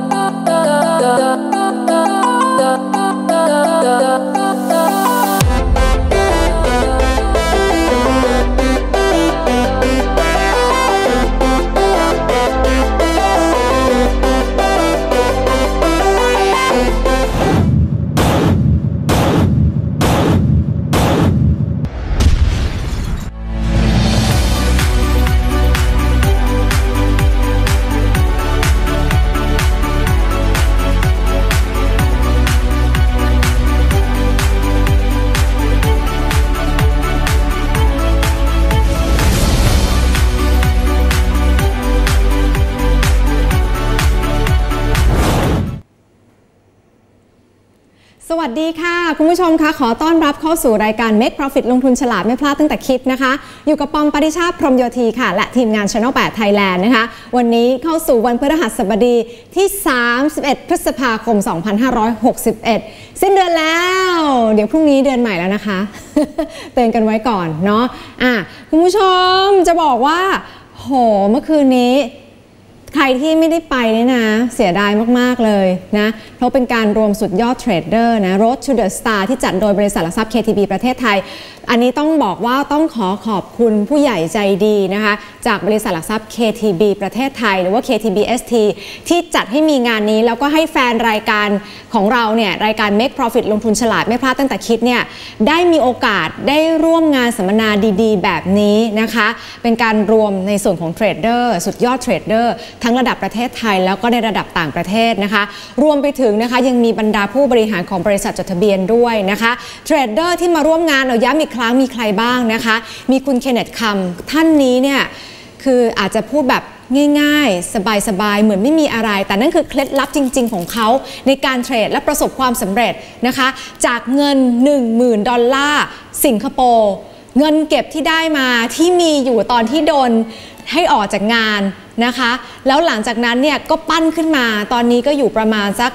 สวัสดีค่ะคุณผู้ชมคะขอต้อนรับเข้าสู่รายการ Make Profit ลงทุนฉลาดไม่พลาดตั้งแต่คิดนะคะอยู่กับปอมปริชาติพรหมโยธีค่ะและทีมงาน Channel 8 Thailand นะคะวันนี้เข้าสู่วันพฤหัสบดีที่31 พฤษภาคม 2561สิ้นเดือนแล้วเดี๋ยวพรุ่งนี้เดือนใหม่แล้วนะคะ เตือนกันไว้ก่อนเนาะคุณผู้ชมจะบอกว่าโหเมื่อคืนนี้ใครที่ไม่ได้ไปเนี่ยนะเสียดายมากๆเลยนะเพราะเป็นการรวมสุดยอดเทรดเดอร์นะ Road to the Star ที่จัดโดยบริษัทหลักทรัพย์ KTB ประเทศไทยอันนี้ต้องบอกว่าต้องขอบคุณผู้ใหญ่ใจดีนะคะจากบริษัทหลักทรัพย์ KTB ประเทศไทยหรือว่า KTBST ที่จัดให้มีงานนี้แล้วก็ให้แฟนรายการของเราเนี่ยรายการ Make Profit ลงทุนฉลาดไม่พลาดตั้งแต่คิดเนี่ยได้มีโอกาสได้ร่วมงานสัมมนาดีๆแบบนี้นะคะเป็นการรวมในส่วนของเทรดเดอร์สุดยอดเทรดเดอร์ทั้งระดับประเทศไทยแล้วก็ในระดับต่างประเทศนะคะรวมไปถึงนะคะยังมีบรรดาผู้บริหารของบริษัทจดทะเบียนด้วยนะคะเทรดเดอร์ที่มาร่วมงานเราย้ำอีกครั้งมีใครบ้างนะคะมีคุณเคนเนตคัมท่านนี้เนี่ยคืออาจจะพูดแบบง่ายๆสบายๆเหมือนไม่มีอะไรแต่นั่นคือเคล็ดลับจริงๆของเขาในการเทรดและประสบความสำเร็จนะคะจากเงิน 10,000 ดอลลาร์สิงคโปร์เงินเก็บที่ได้มาที่มีอยู่ตอนที่โดนให้ออกจากงานนะคะแล้วหลังจากนั้นเนี่ยก็ปั้นขึ้นมาตอนนี้ก็อยู่ประมาณสัก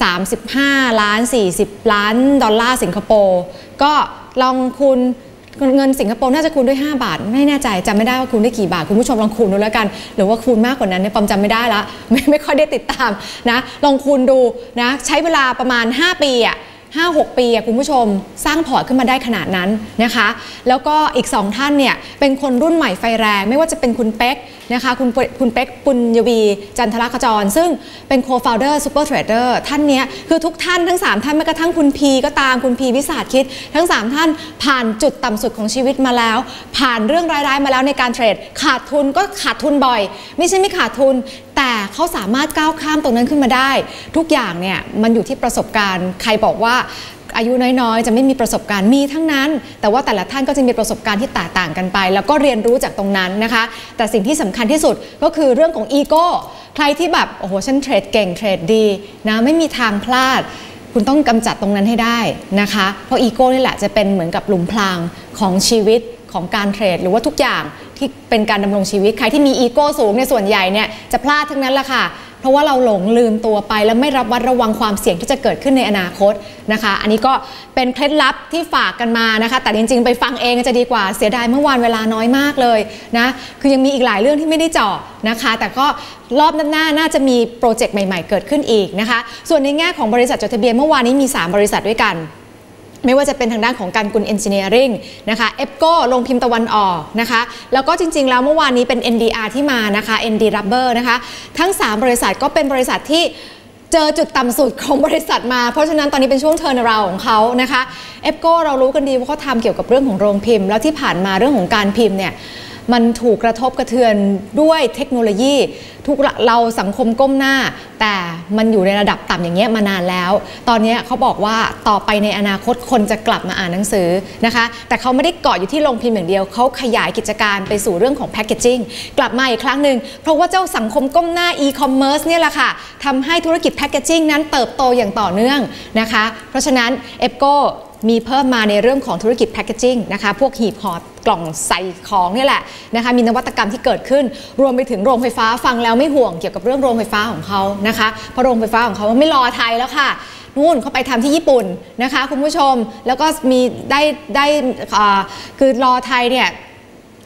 35 ล้าน40 ล้านดอลลาร์สิงคโปร์ก็ลองคูณเงินสิงคโปร์น่าจะคูณด้วย5 บาทไม่แน่ใจจำไม่ได้ว่าคูณได้กี่บาทคุณผู้ชมลองคูณดูแล้วกันหรือว่าคูณมากกว่านั้นเนี่ยปอมจำไม่ได้ละไม่ค่อยได้ติดตามนะลองคูณดูนะใช้เวลาประมาณ5 ปี5-6 ปีคุณผู้ชมสร้างพอร์ตขึ้นมาได้ขนาดนั้นนะคะแล้วก็อีก2ท่านเนี่ยเป็นคนรุ่นใหม่ไฟแรงไม่ว่าจะเป็นคุณเป๊กนะคะคุณเป๊กปุญญวีจันทรขจรซึ่งเป็นโคฟาวเดอร์ซูเปอร์เทรดเดอร์ท่านนี้คือทุกท่านทั้ง3ท่านแม้กระทั่งคุณพีก็ตามคุณพีวิสาหคิดทั้ง3ท่านผ่านจุดต่ำสุดของชีวิตมาแล้วผ่านเรื่องร้ายๆมาแล้วในการเทรดขาดทุนก็ขาดทุนบ่อยไม่ใช่ไม่ขาดทุนแต่เขาสามารถก้าวข้ามตรงนั้นขึ้นมาได้ทุกอย่างเนี่ยมันอยู่ที่ประสบการณ์ใครบอกว่าอายุน้อยๆจะไม่มีประสบการณ์มีทั้งนั้นแต่ว่าแต่ละท่านก็จะมีประสบการณ์ที่แตกต่างกันไปแล้วก็เรียนรู้จากตรงนั้นนะคะแต่สิ่งที่สำคัญที่สุดก็คือเรื่องของอีโก้ใครที่แบบโอ้โหฉันเทรดเก่งเทรดดีนะไม่มีทางพลาดคุณต้องกำจัดตรงนั้นให้ได้นะคะเพราะอีโก้นี่แหละจะเป็นเหมือนกับหลุมพรางของชีวิตของการเทรดหรือว่าทุกอย่างที่เป็นการดำรงชีวิตใครที่มีอีโก้สูงในส่วนใหญ่เนี่ยจะพลาดทั้งนั้นแหละค่ะเพราะว่าเราหลงลืมตัวไปแล้วไม่ระวังความเสี่ยงที่จะเกิดขึ้นในอนาคตนะคะอันนี้ก็เป็นเคล็ดลับที่ฝากกันมานะคะแต่จริงๆไปฟังเองจะดีกว่าเสียดายเมื่อวานเวลาน้อยมากเลยนะคือยังมีอีกหลายเรื่องที่ไม่ได้เจาะนะคะแต่ก็รอบหน้าน่าจะมีโปรเจกต์ใหม่ๆเกิดขึ้นอีกนะคะส่วนในแง่ของบริษัทจดทะเบียนเมื่อวานนี้มี3บริษัทด้วยกันไม่ว่าจะเป็นทางด้านของการกุลเอนจิเนียริงนะคะเอฟโก้โรงพิมพ์ตะวันออกนะคะแล้วก็จริงๆแล้วเมื่อวานนี้เป็น NDR ที่มานะคะ ND Rubber นะคะทั้ง3บริษัทก็เป็นบริษัทที่เจอจุดต่ำสุดของบริษัทมาเพราะฉะนั้นตอนนี้เป็นช่วงเทิร์นอราวด์ของเขานะคะเอฟโก้เรารู้กันดีว่าเขาทำเกี่ยวกับเรื่องของโรงพิมพ์แล้วที่ผ่านมาเรื่องของการพิมพ์เนี่ยมันถูกกระทบกระเทือนด้วยเทคโนโลยีเราสังคมก้มหน้าแต่มันอยู่ในระดับต่ำอย่างเงี้ยมานานแล้วตอนนี้เขาบอกว่าต่อไปในอนาคตคนจะกลับมาอ่านหนังสือนะคะแต่เขาไม่ได้เกาะอยู่ที่โรงพิมพ์อย่างเดียวเขาขยายกิจการไปสู่เรื่องของแพคเกจจิ้งกลับมาอีกครั้งหนึ่งเพราะว่าเจ้าสังคมก้มหน้าอีคอมเมิร์ซเนี่ยแหละค่ะทำให้ธุรกิจแพคเกจจิ้งนั้นเติบโตอย่างต่อเนื่องนะคะเพราะฉะนั้นเอฟโก้มีเพิ่มมาในเรื่องของธุรกิจแพคเกจจิ้งนะคะพวกหีบห่อกล่องใส่ของนี่แหละนะคะมีนวัตกรรมที่เกิดขึ้นรวมไปถึงโรงไฟฟ้าฟังแล้วไม่ห่วงเกี่ยวกับเรื่องโรงไฟฟ้าของเขานะคะเพราะโรงไฟฟ้าของเขาไม่รอไทยแล้วค่ะนู่นเขาไปทำที่ญี่ปุ่นนะคะคุณผู้ชมแล้วก็มีได้คือรอไทยเนี่ย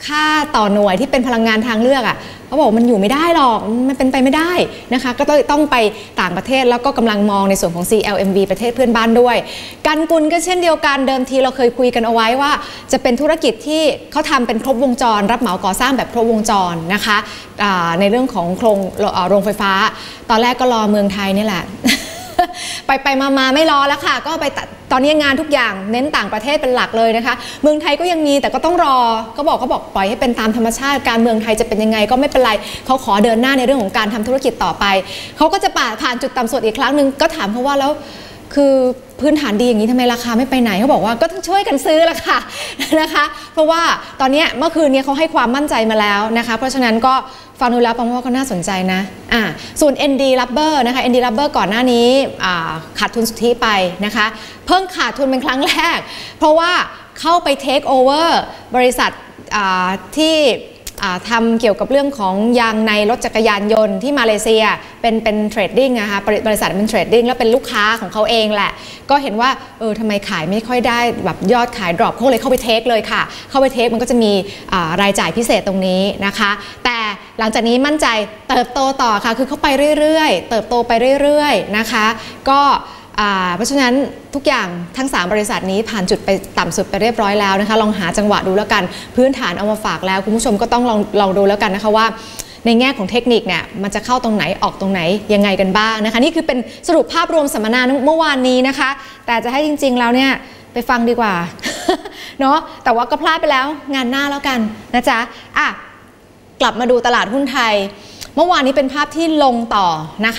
ค่าต่อหน่วยที่เป็นพลังงานทางเลือกอ่ะเขาบอกมันอยู่ไม่ได้หรอกมันเป็นไปไม่ได้นะคะก็ต้องไปต่างประเทศแล้วก็กำลังมองในส่วนของ CLMV ประเทศเพื่อนบ้านด้วยกันกุลก็เช่นเดียวกันเดิมทีเราเคยคุยกันเอาไว้ว่าจะเป็นธุรกิจที่เขาทำเป็นครบวงจรรับเหมาก่อสร้างแบบครบวงจรนะคะในเรื่องของโรงไฟฟ้าตอนแรกก็รอเมืองไทยนี่แหละ ไปมาไม่รอแล้วค่ะก็ไปตอนนี้งานทุกอย่างเน้นต่างประเทศเป็นหลักเลยนะคะเมืองไทยก็ยังมีแต่ก็ต้องรอเขาบอกปล่อยให้เป็นตามธรรมชาติการเมืองไทยจะเป็นยังไงก็ไม่เป็นไรเขาขอเดินหน้าในเรื่องของการทำธุรกิจต่อไปเขาก็จะผ่านจุดต่ำสุดอีกครั้งหนึ่งก็ถามเขาว่าแล้วคือพื้นฐานดีอย่างนี้ทำไมราคาไม่ไปไหนเขาบอกว่าก็ต้องช่วยกันซื้อละค่ะนะคะเพราะว่าตอนนี้เมื่อคืนนี้เขาให้ความมั่นใจมาแล้วนะคะเพราะฉะนั้นก็ฟังดูแล้วปังว่าก็น่าสนใจนะส่วน ND Rubber นะคะ ND Rubber ก่อนหน้านี้ขาดทุนสุทธิไปนะคะเพิ่งขาดทุนเป็นครั้งแรกเพราะว่าเข้าไป take over บริษัทที่ทำเกี่ยวกับเรื่องของยางในรถจักรยานยนต์ที่มาเลเซียเป็นเทรดดิ้งนะคะบริษัทเป็นเทรดดิ้งแล้วเป็นลูกค้าของเขาเองแหละก็เห็นว่าทำไมขายไม่ค่อยได้แบบยอดขายดรอปเขาเลยเข้าไปเทคเลยค่ะเข้าไปเทคมันก็จะมีรายจ่ายพิเศษตรงนี้นะคะแต่หลังจากนี้มั่นใจเติบโตต่อค่ะคือเข้าไปเรื่อยๆเติบโตไปเรื่อยๆนะคะก็เพราะฉะนั้นทุกอย่างทั้ง3บริษัทนี้ผ่านจุดไปต่ำสุดไปเรียบร้อยแล้วนะคะลองหาจังหวะดูแล้วกันพื้นฐานเอามาฝากแล้วคุณผู้ชมก็ต้องลองดูแล้วกันนะคะว่าในแง่ของเทคนิคเนี่ยมันจะเข้าตรงไหนออกตรงไหนยังไงกันบ้างนะคะนี่คือเป็นสรุปภาพรวมสัมมนาเมื่อวานนี้นะคะแต่จะให้จริงๆแล้วเนี่ยไปฟังดีกว่า เนาะแต่ว่าก็พลาดไปแล้วงานหน้าแล้วกันนะจ๊ะกลับมาดูตลาดหุ้นไทยเมื่อวานนี้เป็นภาพที่ลงต่อนะคะ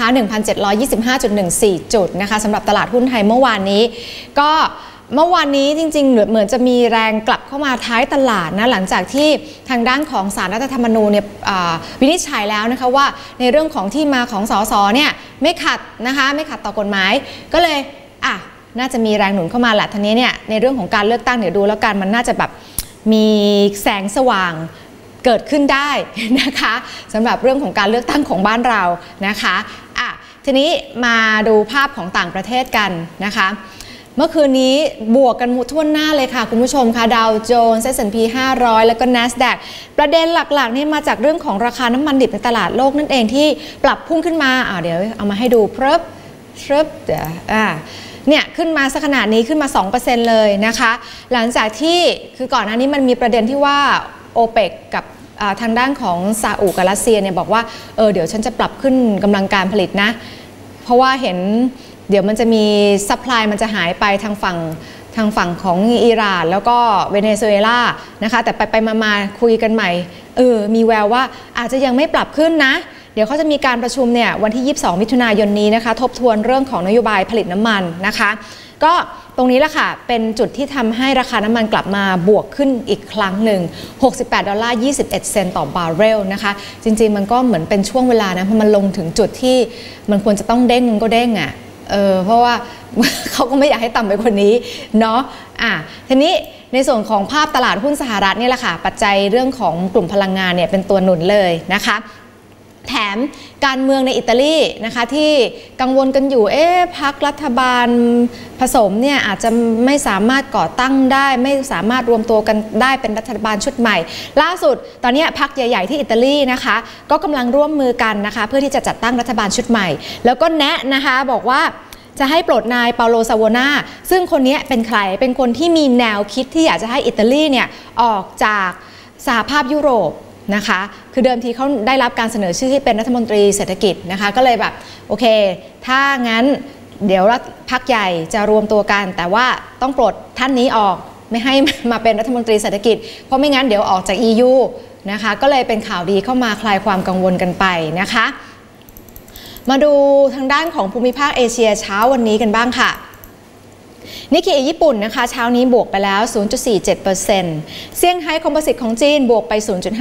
1,725.14 จุดนะคะสำหรับตลาดหุ้นไทยเมื่อวานนี้ก็เมื่อวานนี้จริงๆเหมือนจะมีแรงกลับเข้ามาท้ายตลาดนะหลังจากที่ทางด้านของศาลรัฐธรรมนูญเนี่ยวินิจฉัยแล้วนะคะว่าในเรื่องของที่มาของสสเนี่ยไม่ขัดนะคะไม่ขัดต่อกฎหมายก็เลยน่าจะมีแรงหนุนเข้ามาแหละทีนี้เนี่ยในเรื่องของการเลือกตั้งเดี๋ยวดูแล้วกันมันน่าจะแบบมีแสงสว่างเกิดขึ้นได้นะคะสำหรับเรื่องของการเลือกตั้งของบ้านเรานะคะทีนี้มาดูภาพของต่างประเทศกันนะคะเมื่อคืนนี้บวกกันทั่วหน้าเลยค่ะคุณผู้ชมค่ะดาวโจนส์ S&P 500แล้วก็ NASDAQ ประเด็นหลักๆนี่มาจากเรื่องของราคาน้ำมันดิบในตลาดโลกนั่นเองที่ปรับพุ่งขึ้นมาเดี๋ยวเอามาให้ดูเดี๋ยวเนี่ยขึ้นมาสักขนาดนี้ขึ้นมา 2% เลยนะคะหลังจากที่คือก่อนหน้านี้มันมีประเด็นที่ว่าโอเปกกับทางด้านของซาอุกับรัสเซียเนี่ยบอกว่าเดี๋ยวฉันจะปรับขึ้นกำลังการผลิตนะเพราะว่าเห็นเดี๋ยวมันจะมีซัพพลายมันจะหายไปทางฝั่งของอิหร่านแล้วก็เวเนซุเอลานะคะแต่ไปมาคุยกันใหม่มีแววว่าอาจจะยังไม่ปรับขึ้นนะเดี๋ยวเขาจะมีการประชุมเนี่ยวันที่22มิถุนายนนี้นะคะทบทวนเรื่องของนโยบายผลิตน้ำมันนะคะก็ตรงนี้แหละค่ะเป็นจุดที่ทำให้ราคาน้ำมันกลับมาบวกขึ้นอีกครั้งหนึ่ง$68.21 ต่อบาร์เรลนะคะจริงๆมันก็เหมือนเป็นช่วงเวลานะเพราะมันลงถึงจุดที่มันควรจะต้องเด้งมันก็เด้งเพราะว่า เขาก็ไม่อยากให้ต่ำไปกว่านี้เนาะทีนี้ในส่วนของภาพตลาดหุ้นสหรัฐนี่แหละค่ะปัจจัยเรื่องของกลุ่มพลังงานเนี่ยเป็นตัวหนุนเลยนะคะแถมการเมืองในอิตาลีนะคะที่กังวลกันอยู่พรรครัฐบาลผสมเนี่ยอาจจะไม่สามารถก่อตั้งได้ไม่สามารถรวมตัวกันได้เป็นรัฐบาลชุดใหม่ล่าสุดตอนนี้พรรคใหญ่ๆที่อิตาลีนะคะก็กำลังร่วมมือกันนะคะเพื่อที่จะจัดตั้งรัฐบาลชุดใหม่แล้วก็แนะนะคะบอกว่าจะให้ปลดนายเปาโลซาวนาซึ่งคนนี้เป็นใครเป็นคนที่มีแนวคิดที่อยากจะให้อิตาลีเนี่ยออกจากสหภาพยุโรปนะคะคือเดิมทีเขาได้รับการเสนอชื่อให้เป็นรัฐมนตรีเศรษฐกิจนะคะก็เลยแบบโอเคถ้างั้นเดี๋ยวพรรคใหญ่จะรวมตัวกันแต่ว่าต้องปลดท่านนี้ออกไม่ให้มาเป็นรัฐมนตรีเศรษฐกิจเพราะไม่งั้นเดี๋ยวออกจาก EU นะคะก็เลยเป็นข่าวดีเข้ามาคลายความกังวลกันไปนะคะมาดูทางด้านของภูมิภาคเอเชียเช้าวันนี้กันบ้างค่ะนิกเกอิญี่ปุ่นนะคะเช้านี้บวกไปแล้ว 0.47% เซี่ยงไฮ้คอมโพสิตของจีนบวกไป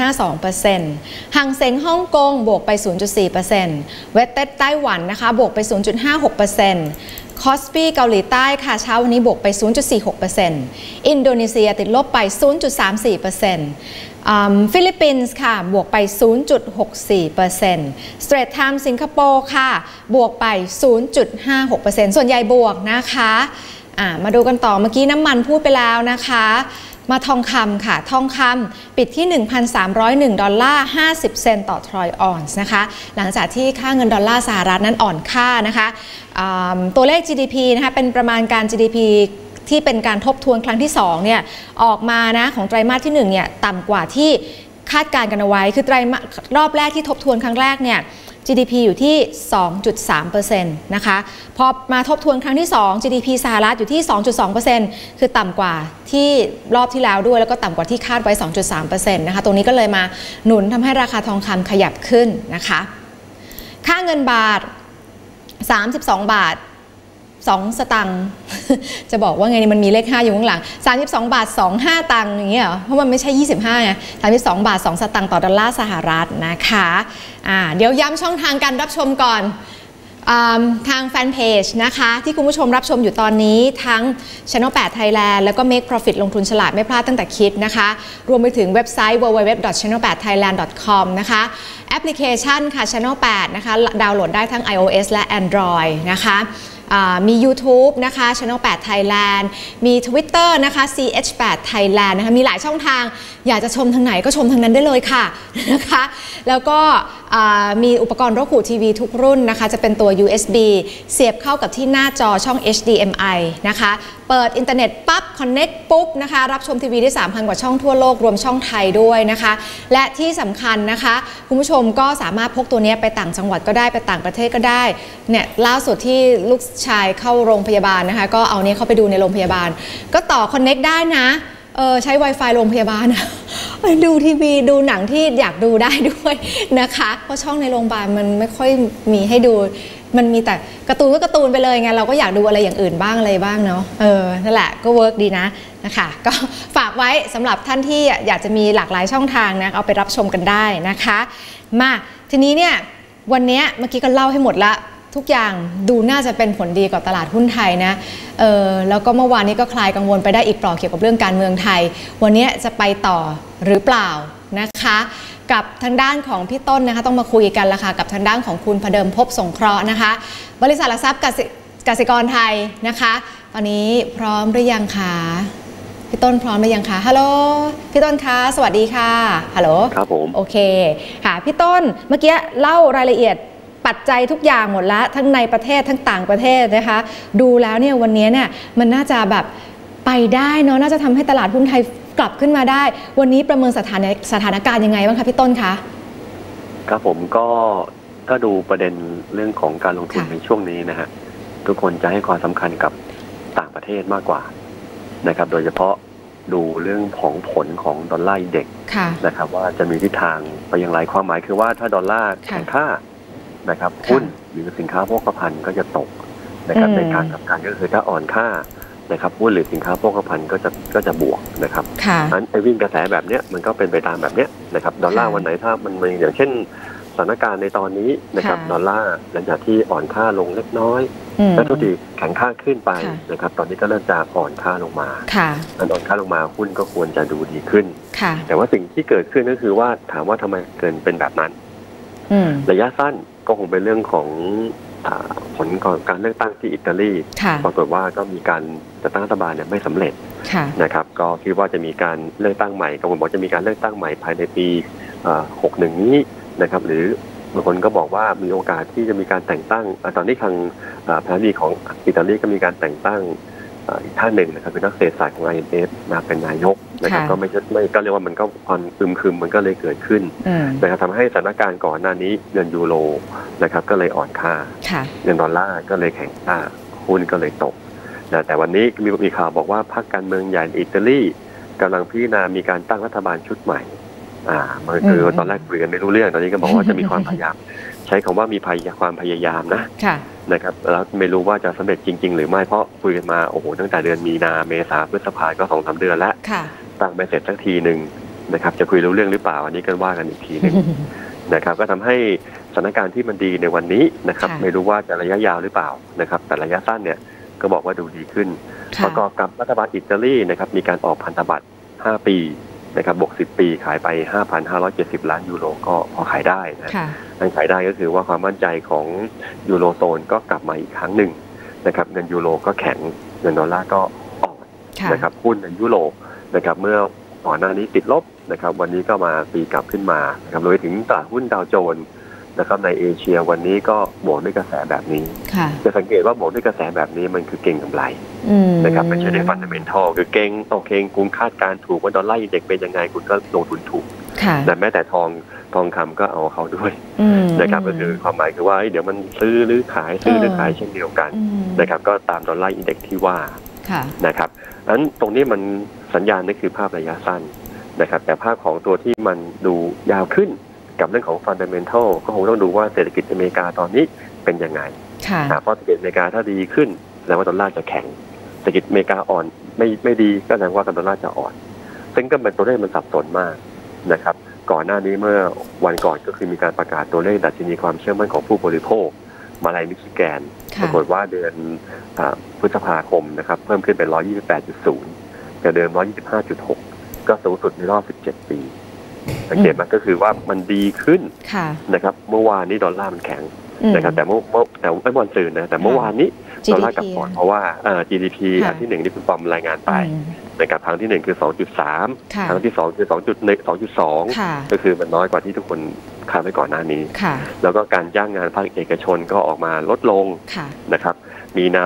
0.52% หังเส็งฮ่องกงบวกไป 0.4% เวสเต็ดไต้หวันนะคะบวกไป 0.56%คอสปีเกาหลีใต้ค่ะเช้าวันนี้บวกไป 0.46% อินโดนีเซียติดลบไป 0.34%ฟิลิปปินส์ค่ะบวกไป 0.64% Straits Times สิงคโปร์ค่ะบวกไป 0.56% ส่วนใหญ่บวกนะคะมาดูกันต่อเมื่อกี้น้ำมันพูดไปแล้วนะคะมาทองคำค่ะทองคำปิดที่ 1,301 ดอลลาร์ 50 เซนต์ต่อทรอยออนซ์นะคะหลังจากที่ค่าเงินดอลลาร์สหรัฐนั้นอ่อนค่านะคะตัวเลข GDP นะคะเป็นประมาณการ GDP ที่เป็นการทบทวนครั้งที่2เนี่ยออกมานะของไตรมาสที่1เนี่ยต่ำกว่าที่คาดการณ์กันเอาไว้คือรอบแรกที่ทบทวนครั้งแรกเนี่ย GDP อยู่ที่ 2.3% นะคะพอมาทบทวนครั้งที่2 GDP สหรัฐอยู่ที่ 2.2% คือต่ำกว่าที่รอบที่แล้วด้วยแล้วก็ต่ำกว่าที่คาดไว้ 2.3% นะคะตรงนี้ก็เลยมาหนุนทำให้ราคาทองคำขยับขึ้นนะคะค่าเงินบาท32 บาท2 สตังค์ จะบอกว่าไงนี่มันมีเลข5อยู่ข้างหลัง32 บาท 25 ตังค์อย่างเงี้ยเหรอเพราะมันไม่ใช่25ไง32 บาท 2 สตังค์ต่อดอลลาร์สหรัฐนะคะเดี๋ยวย้ำช่องทางการรับชมก่อนทางแฟนเพจนะคะที่คุณผู้ชมรับชมอยู่ตอนนี้ทั้ง Channel 8 Thailand แล้วก็ Make Profit ลงทุนฉลาดไม่พลาดตั้งแต่คิดนะคะรวมไปถึงเว็บไซต์ www.channel8thailand.com นะคะแอปพลิเคชันค่ะ Channel 8 นะคะดาวน์โหลดได้ทั้ง iOS และ Android นะคะมี YouTube นะคะ Channel 8 Thailand มี Twitter นะคะ ch8 Thailand นะคะมีหลายช่องทางอยากจะชมทางไหนก็ชมทางนั้นได้เลยค่ะนะคะแล้วก็มีอุปกรณ์รกหูทีวีทุกรุ่นนะคะจะเป็นตัว USB เสียบเข้ากับที่หน้าจอช่อง HDMI นะคะเปิดอินเทอร์เน็ตปั๊บ Connect ปุ๊บนะคะรับชมทีวีได้ 3,000 กว่าช่องทั่วโลกรวมช่องไทยด้วยนะคะและที่สำคัญนะคะคุณผู้ชมก็สามารถพกตัวนี้ไปต่างจังหวัดก็ได้ไปต่างประเทศก็ได้เนี่ยล่าสุดที่ลูกชายเข้าโรงพยาบาลนะคะก็เอานี้เข้าไปดูในโรงพยาบาลก็ต่อ Connect ได้นะใช้ Wi-Fi โรงพยาบาลนะดูทีวีดูหนังที่อยากดูได้ด้วยนะคะเพราะช่องในโรงพยาบาลมันไม่ค่อยมีให้ดูมันมีแต่การ์ตูนก็การ์ตูนไปเลยไงเราก็อยากดูอะไรอย่างอื่นบ้างอะไรบ้างเนาะนั่นแหละก็เวิร์กดีนะคะก็ฝากไว้สำหรับท่านที่อยากจะมีหลากหลายช่องทางนะเอาไปรับชมกันได้นะคะมาทีนี้เนี่ยวันนี้เมื่อกี้ก็เล่าให้หมดละทุกอย่างดูน่าจะเป็นผลดีกับตลาดหุ้นไทยนะแล้วก็เมื่อวานนี้ก็คลายกังวลไปได้อีกเปล่าเกี่ยวกับเรื่องการเมืองไทยวันนี้จะไปต่อหรือเปล่านะคะกับทางด้านของพี่ต้นนะคะต้องมาคุยกันละค่ะกับทางด้านของคุณพเดิมภพสงเคราะห์นะคะบริษัทหลักทรัพย์กสิกรไทยนะคะตอนนี้พร้อมหรือยังคะพี่ต้นพร้อมหรือยังคะฮัลโหลพี่ต้นคะสวัสดีค่ะฮัลโหลครับผมโอเคค่ะพี่ต้นเมื่อกี้เล่ารายละเอียดปัจจัยทุกอย่างหมดแล้วทั้งในประเทศทั้งต่างประเทศนะคะดูแล้วเนี่ยวันนี้เนี่ยมันน่าจะแบบไปได้เนาะน่าจะทำให้ตลาดหุ้นไทยกลับขึ้นมาได้วันนี้ประเมินสถานการณ์ยังไงบ้างคะพี่ต้นคะครับผมก็ดูประเด็นเรื่องของการลงทุนในช่วงนี้นะฮะทุกคนจะให้ความสำคัญกับต่างประเทศมากกว่านะครับโดยเฉพาะดูเรื่องของผลของดอลลาร์อินเด็กซ์นะครับว่าจะมีทิศทางไปอย่างไรความหมายคือว่าถ้าดอลลาร์แข็งค่านะครับหุ้นหรือสินค้าโภคภัณฑ์ก็จะตกนะครับในทางกลับกันก็คือถ้าอ่อนค่านะครับหุ้นหรือสินค้าโภคภัณฑ์ก็จะบวกนะครับนั้นไอ้วิ่งกระแสแบบเนี้ยมันก็เป็นไปตามแบบเนี้ยนะครับดอลลาร์วันไหนถ้ามันมีอย่างเช่นสถานการณ์ในตอนนี้นะครับดอลลาร์หลังจากที่อ่อนค่าลงเล็กน้อยแล้วทุกทีแข็งค่าขึ้นไปนะครับตอนนี้ก็เริ่มจะอ่อนค่าลงมาอ่อนค่าลงมาหุ้นก็ควรจะดูดีขึ้นแต่ว่าสิ่งที่เกิดขึ้นก็คือว่าถามว่าทำไมเกิดเป็นแบบนั้นระยะสั้นก็คงเป็นเรื่องของผลของการเลือกตั้งที่อิตาลีปรากฏว่าก็มีการจัดตั้งรัฐบาลเนี่ยไม่สำเร็จนะครับก็คิดว่าจะมีการเลือกตั้งใหม่กังวลบอกจะมีการเลือกตั้งใหม่ภายในปี61นี้นะครับหรือบางคนก็บอกว่ามีโอกาสที่จะมีการแต่งตั้งตอนนี้ทางประธานาธิบดีของอิตาลีก็มีการแต่งตั้งอีกท่านหนึ่งนะครับเป็นนักเศรษฐศาสตร์ของ IMF มาเป็นนายกนะครับก็ไม่ก็เรียกว่ามันก็ความอึมๆมันก็เลยเกิดขึ้นนะครับทำให้สถานการณ์ก่อนหน้านี้เงินยูโรนะครับก็เลยอ่อนค่าเงินดอลลาร์ก็เลยแข็งค่าหุ้นก็เลยตกนะแต่วันนี้มีข่าวบอกว่าพรรคการเมืองใหญ่อิตาลีกำลังพิจารณามีการตั้งรัฐบาลชุดใหม่มันคือตอนแรกคุยกันไม่รู้เรื่องตอนนี้ก็บอกว่าจะมีความพยายามใช้คำว่ามีความพยายามนะครับแล้วไม่รู้ว่าจะสำเร็จจริงๆหรือไม่เพราะคุยกันมาโอ้โหตั้งแต่เดือนมีนาเมษาพฤษภาก็ 2-3 เดือนแล้วตั้งไม่เสร็จสักทีหนึ่งนะครับจะคุยรู้เรื่องหรือเปล่าอันนี้ก็ว่ากันอีกทีนึงนะครับก็ทำให้สถานการณ์ที่มันดีในวันนี้นะครับไม่รู้ว่าจะระยะยาวหรือเปล่านะครับแต่ระยะสั้นเนี่ยก็บอกว่าดูดีขึ้นประกอบกับรัฐบาลอิตาลีนะครับมีการออกพันธบัตร5 ปีนะครับบวก10 ปีขายไป 5,570 ล้านยูโรก็พอขายได้นะการขายได้ก็คือว่าความมั่นใจของยูโรโซนก็กลับมาอีกครั้งหนึ่งนะครับเงินยูโรก็แข็งเงินดอลลาร์ก็อ่อนนะครับหุ้นในยุโรปนะครับเมื่อก่อนหน้านี้ติดลบนะครับวันนี้ก็มาตีกลับขึ้นมานะครับรวมถึงตลาดหุ้นดาวโจนส์นะครับในเอเชียวันนี้ก็บวกด้วยกระแสแบบนี้จะสังเกตว่าบวกด้วยกระแสแบบนี้มันคือเก่งกำไรนะครับไม่ใช่ในฟันเดเมนทัลคือเก่งโอเคคุณคาดการถูกว่าดอลลาร์อินเด็กซ์เป็นยังไงคุณก็ลงทุนถูกแต่แม้แต่ทองคำก็เอาเขาด้วยนะครับก็คือความหมายคือว่าเดี๋ยวมันซื้อหรือขายเช่นเดียวกันนะครับก็ตามดอลลาร์อินเด็กซ์ที่ว่านะครับอันตรงนี้มันสัญญาณนี่คือภาพระยะสั้นนะครับแต่ภาพของตัวที่มันดูยาวขึ้นกับเรื่องของ fundamental ก็คงต้องดูว่าเศรษฐกิจอเมริกาตอนนี้เป็นยังไงเพราะเศรษฐกิจอเมริกาถ้าดีขึ้นแสดงว่าดอลลาร์จะแข็งเศรษฐกิจอเมริกาอ่อนไม่ดีก็แสดงว่าดอลลาร์จะอ่อนซึ่งก็เป็นตัวเลขมันสับสนมากนะครับก่อนหน้านี้เมื่อวันก่อนก็คือมีการประกาศตัวเลขดัชนีความเชื่อมั่นของผู้บริโภคมาลัยมิชิแกนปรากฏว่าเดือนพฤษภาคมนะครับเพิ่มขึ้นเป็น 128.0 จากเดิม 125.6 ก็สูงสุดในรอบ 17 ปีสังเกตมันก็คือว่ามันดีขึ้นนะครับเมื่อวานนี้ดอลลาร์มันแข็งนะครับแต่ไม่วันตื่นนะแต่เมื่อวานนี้ดอลลาร์กลับอ่อนเพราะว่า GDP อันที่1ที่คุณปอมรายงานไปนะครับครั้งที่1คือ 2.3 ครั้งที่2คือ 2.2 ก็คือมันน้อยกว่าที่ทุกคนคาดไว้ก่อนหน้านี้แล้วก็การจ้างงานภาคเอกชนก็ออกมาลดลงนะครับมีนา